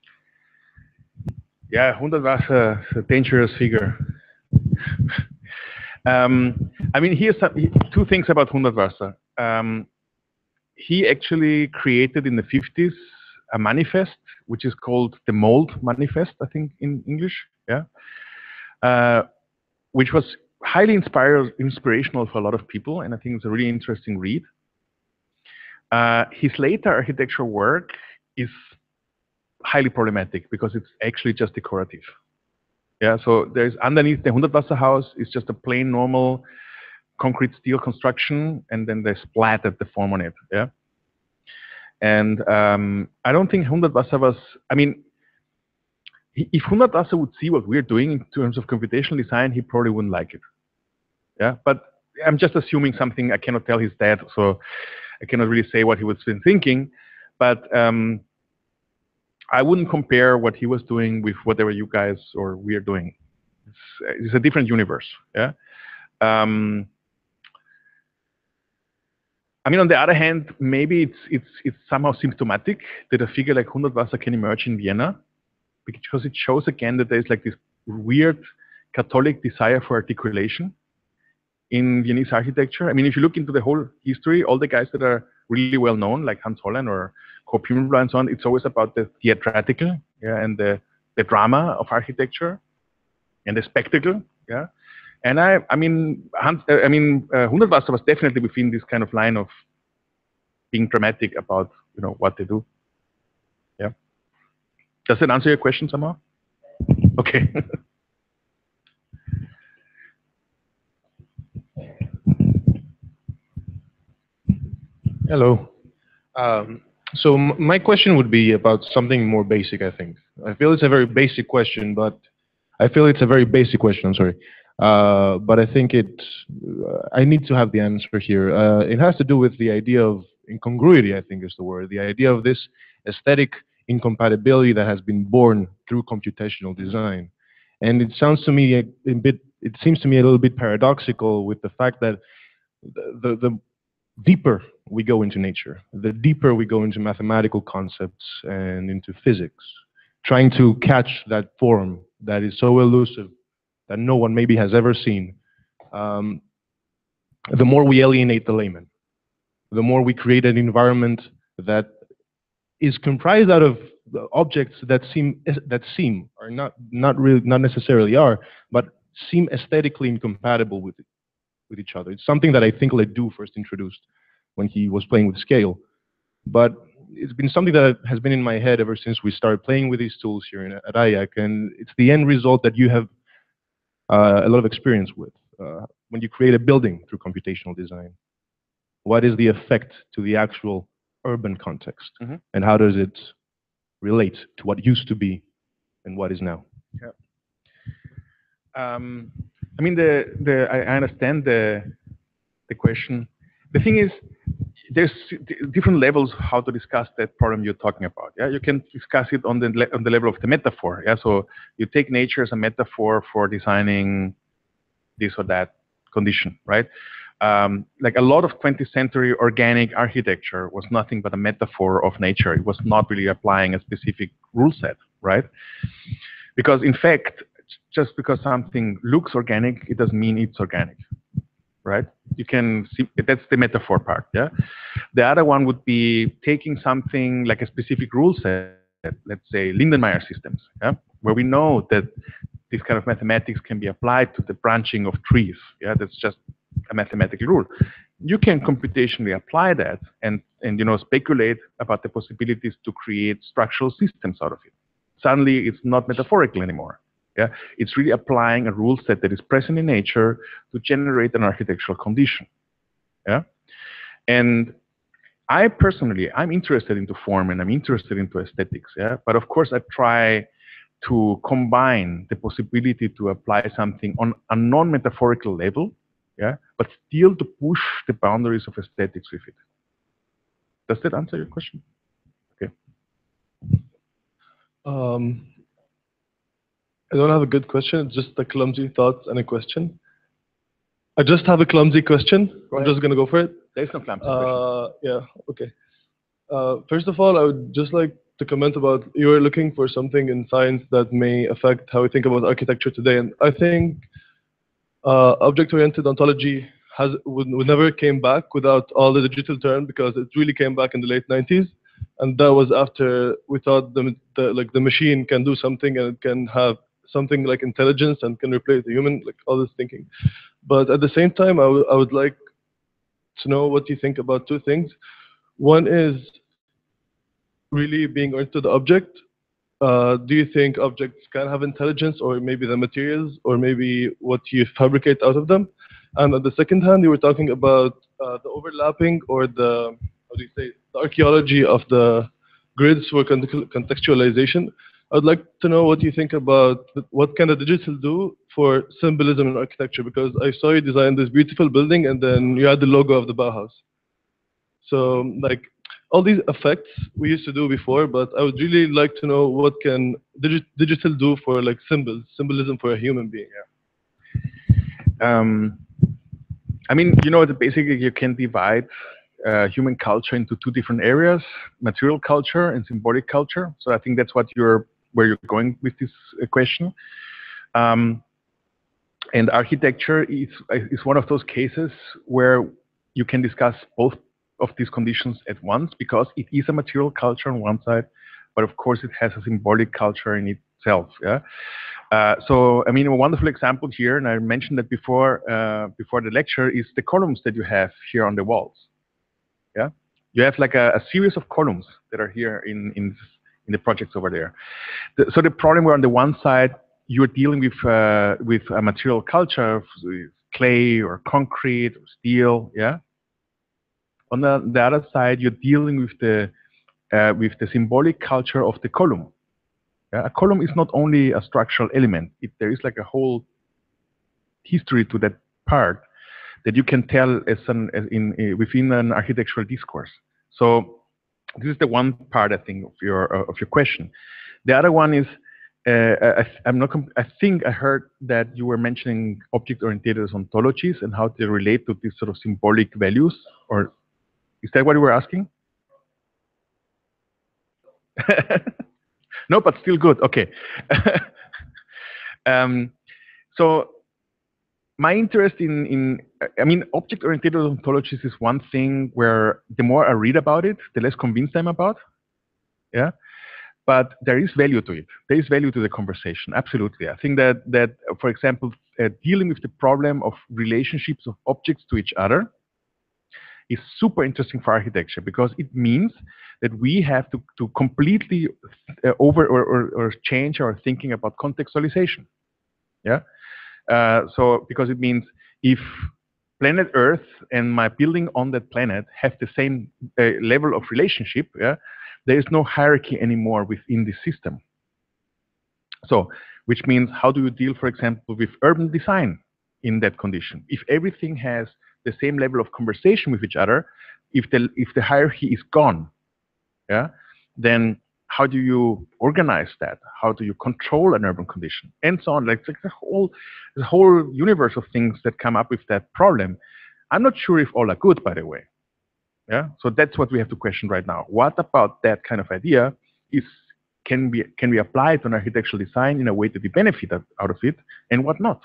Yeah, Hundertwasser is a dangerous figure. um, I mean, here's some, two things about Hundertwasser. Um, he actually created in the fifties a manifest, which is called the Mold Manifest, I think, in English. Yeah, uh, which was highly inspire, inspirational for a lot of people, and I think it's a really interesting read. Uh, his later architectural work is highly problematic because it's actually just decorative. Yeah, so there's underneath the Hundertwasserhaus is just a plain normal concrete steel construction, and then they splattered the form on it. Yeah, and um, I don't think Hundertwasser was. I mean, if Hundertwasser would see what we're doing in terms of computational design, he probably wouldn't like it. Yeah, but I'm just assuming something. I cannot tell his dad, so I cannot really say what he was been thinking. But um, I wouldn't compare what he was doing with whatever you guys or we are doing. It's, it's a different universe. Yeah. Um, I mean, on the other hand, maybe it's it's it's somehow symptomatic that a figure like Hundertwasser can emerge in Vienna, because it shows again that there's like this weird Catholic desire for articulation in Viennese architecture. I mean, if you look into the whole history, all the guys that are really well known, like Hans Hollein or Kurt Himmelblau and so on, it's always about the theatrical, yeah, and the the drama of architecture and the spectacle, yeah. And I, I mean, Hans, uh, I mean, uh, Hundertwasser was definitely within this kind of line of being dramatic about, you know, what they do. Yeah. Does that answer your question somehow? Okay. Hello. Um, so m my question would be about something more basic, I think. I feel it's a very basic question, but I feel it's a very basic question, I'm sorry. Uh, but I think it, uh, I need to have the answer here. Uh, it has to do with the idea of incongruity, I think is the word. The idea of this aesthetic incompatibility that has been born through computational design. And it sounds to me a, a bit, it seems to me a little bit paradoxical with the fact that the, the, the deeper we go into nature, the deeper we go into mathematical concepts and into physics, trying to catch that form that is so elusive that no one maybe has ever seen, um, the more we alienate the layman, the more we create an environment that is comprised out of objects that seem that seem or not not really not necessarily are, but seem aesthetically incompatible with it, with each other. It's something that I think Ledoux first introduced when he was playing with scale, but it's been something that has been in my head ever since we started playing with these tools here in, at I A A C, and it's the end result that you have uh, a lot of experience with. Uh, when you create a building through computational design, what is the effect to the actual urban context, mm-hmm. and how does it relate to what used to be and what is now? Yeah. Um, I mean, the the I understand the the question. The thing is, there's different levels how to discuss that problem you're talking about. Yeah, you can discuss it on the on the level of the metaphor. Yeah, so you take nature as a metaphor for designing this or that condition, right? Um, like a lot of twentieth century organic architecture was nothing but a metaphor of nature. It was not really applying a specific rule set, right? Because in fact, just because something looks organic, it doesn't mean it's organic, right? You can see, that's the metaphor part, yeah? The other one would be taking something like a specific rule set, let's say Lindenmayer systems, yeah? Where we know that this kind of mathematics can be applied to the branching of trees, yeah? That's just a mathematical rule. You can computationally apply that and, and you know, speculate about the possibilities to create structural systems out of it. Suddenly, it's not metaphorical anymore. Yeah, it's really applying a rule set that is present in nature to generate an architectural condition. Yeah, and I personally, I'm interested into form and I'm interested into aesthetics. Yeah, but of course, I try to combine the possibility to apply something on a non-metaphorical level. Yeah, but still to push the boundaries of aesthetics with it. Does that answer your question? Okay. Um, I don't have a good question, it's just a clumsy thought and a question. I just have a clumsy question. I'm just going to go for it. There's no clumsy uh, question. Yeah, okay. Uh, first of all, I would just like to comment about you were looking for something in science that may affect how we think about architecture today. And I think uh, object-oriented ontology has would, would never came back without all the digital turn, because it really came back in the late nineties. And that was after we thought the, the like the machine can do something and it can have something like intelligence and can replace the human, like all this thinking. But at the same time, I, I would like to know what you think about two things. One is really being oriented to the object. Uh, do you think objects can have intelligence, or maybe the materials, or maybe what you fabricate out of them? And on the second hand, you were talking about uh, the overlapping, or the, how do you say, the archaeology of the grids for contextualization. I would like to know what you think about what can the digital do for symbolism in architecture, because I saw you design this beautiful building and then you had the logo of the Bauhaus. So like all these effects we used to do before, but I would really like to know what can digi digital do for like symbols, symbolism for a human being. Yeah. Um, I mean, you know, basically you can divide uh, human culture into two different areas: material culture and symbolic culture. So I think that's what you're where you're going with this uh, question. Um, and architecture is is one of those cases where you can discuss both of these conditions at once, because it is a material culture on one side, but of course it has a symbolic culture in itself. Yeah. Uh, so I mean, a wonderful example here, and I mentioned that before uh, before the lecture, is the columns that you have here on the walls. Yeah. You have like a, a series of columns that are here in in in the projects over there. The, so the problem where on the one side you're dealing with uh, with a material culture, clay or concrete or steel. Yeah. On the, the other side, you're dealing with the uh, with the symbolic culture of the column. Yeah? A column is not only a structural element; it, there is like a whole history to that part that you can tell as an as in uh, within an architectural discourse. So this is the one part, I think, of your uh, of your question. The other one is uh, I, I'm not. I think I heard that you were mentioning object-oriented ontologies and how they relate to these sort of symbolic values, or is that what you were asking? No, but still good. Okay. um, so my interest in, in, I mean, object-oriented ontologies is one thing where the more I read about it, the less convinced I'm about. Yeah. But there is value to it. There is value to the conversation. Absolutely. I think that, that for example, uh, dealing with the problem of relationships of objects to each other is super interesting for architecture, because it means that we have to, to completely uh, over or, or, or change our thinking about contextualization. Yeah. Uh, so because it means if planet Earth and my building on that planet have the same uh, level of relationship, yeah, there is no hierarchy anymore within this system. So, which means how do you deal, for example, with urban design in that condition? If everything has the same level of conversation with each other, if the if the hierarchy is gone, yeah, then how do you organize that? How do you control an urban condition, and so on? Like, like the whole the whole universe of things that come up with that problem. I'm not sure if all are good, by the way. Yeah, so that's what we have to question right now. What about that kind of idea is can be can be applied on architectural design in a way that we benefit out of it, and what not?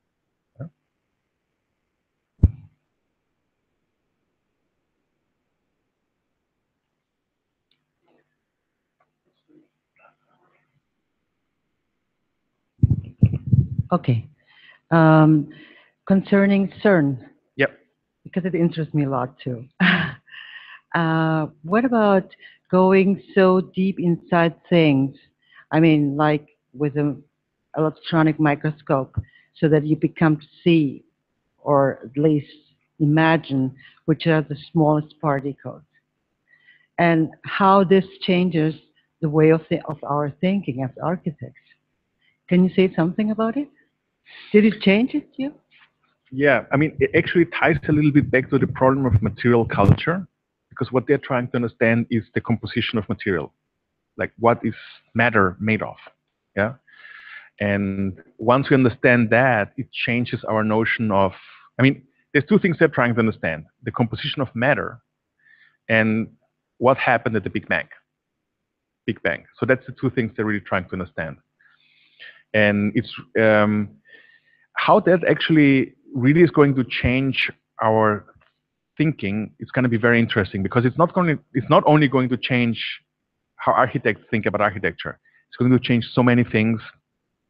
Okay. Um, concerning CERN. Yep. Because it interests me a lot too. uh, what about going so deep inside things? I mean, like with an electronic microscope, so that you become to see, or at least imagine, which are the smallest particles, and how this changes the way of, the, of our thinking as architects. Can you say something about it? Did it change it, you? Yeah, I mean, it actually ties a little bit back to the problem of material culture, because what they're trying to understand is the composition of material, like what is matter made of, yeah? And once we understand that, it changes our notion of, I mean, there's two things they're trying to understand: the composition of matter and what happened at the Big Bang. Big Bang. So that's the two things they're really trying to understand. And it's um, how that actually really is going to change our thinking. It's going to be very interesting, because it's not going to, it's not only going to change how architects think about architecture. It's going to change so many things.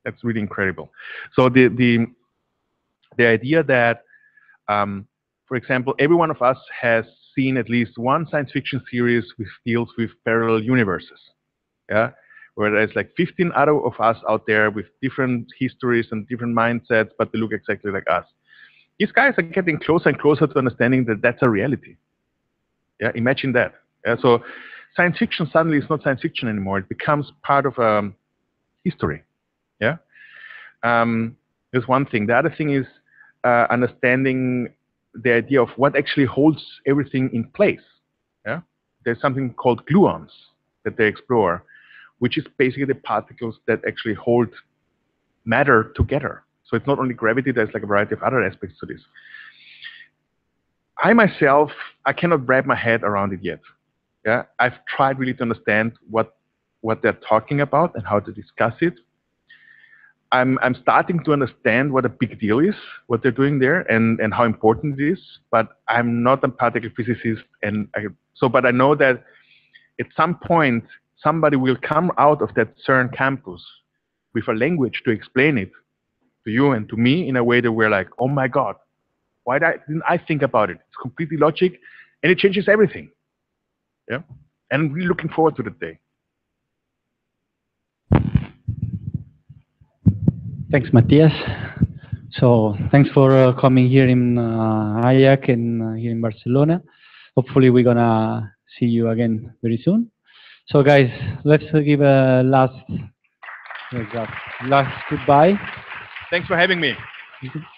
That's really incredible. So the the the idea that, um, for example, every one of us has seen at least one science fiction series which deals with parallel universes. Yeah, where there's like fifteen other of us out there with different histories and different mindsets, but they look exactly like us. These guys are getting closer and closer to understanding that that's a reality. Yeah, imagine that. Yeah, so science fiction suddenly is not science fiction anymore. It becomes part of um, history. Yeah, um, there's one thing. The other thing is uh, understanding the idea of what actually holds everything in place. Yeah, there's something called gluons that they explore, which is basically the particles that actually hold matter together. So it's not only gravity, there's like a variety of other aspects to this. I myself, I cannot wrap my head around it yet. Yeah, I've tried really to understand what what they're talking about and how to discuss it. I'm I'm starting to understand what a big deal is, what they're doing there, and and how important it is. But I'm not a particle physicist, and I, so but I know that at some point somebody will come out of that CERN campus with a language to explain it to you and to me in a way that we're like, oh my God, why didn't I think about it? It's completely logic, and it changes everything. Yeah, and I'm really looking forward to the day. Thanks, Matias. So thanks for uh, coming here in uh, I A A C and uh, here in Barcelona. Hopefully we're gonna see you again very soon. So guys, let's uh, give a last, last goodbye. Thanks for having me.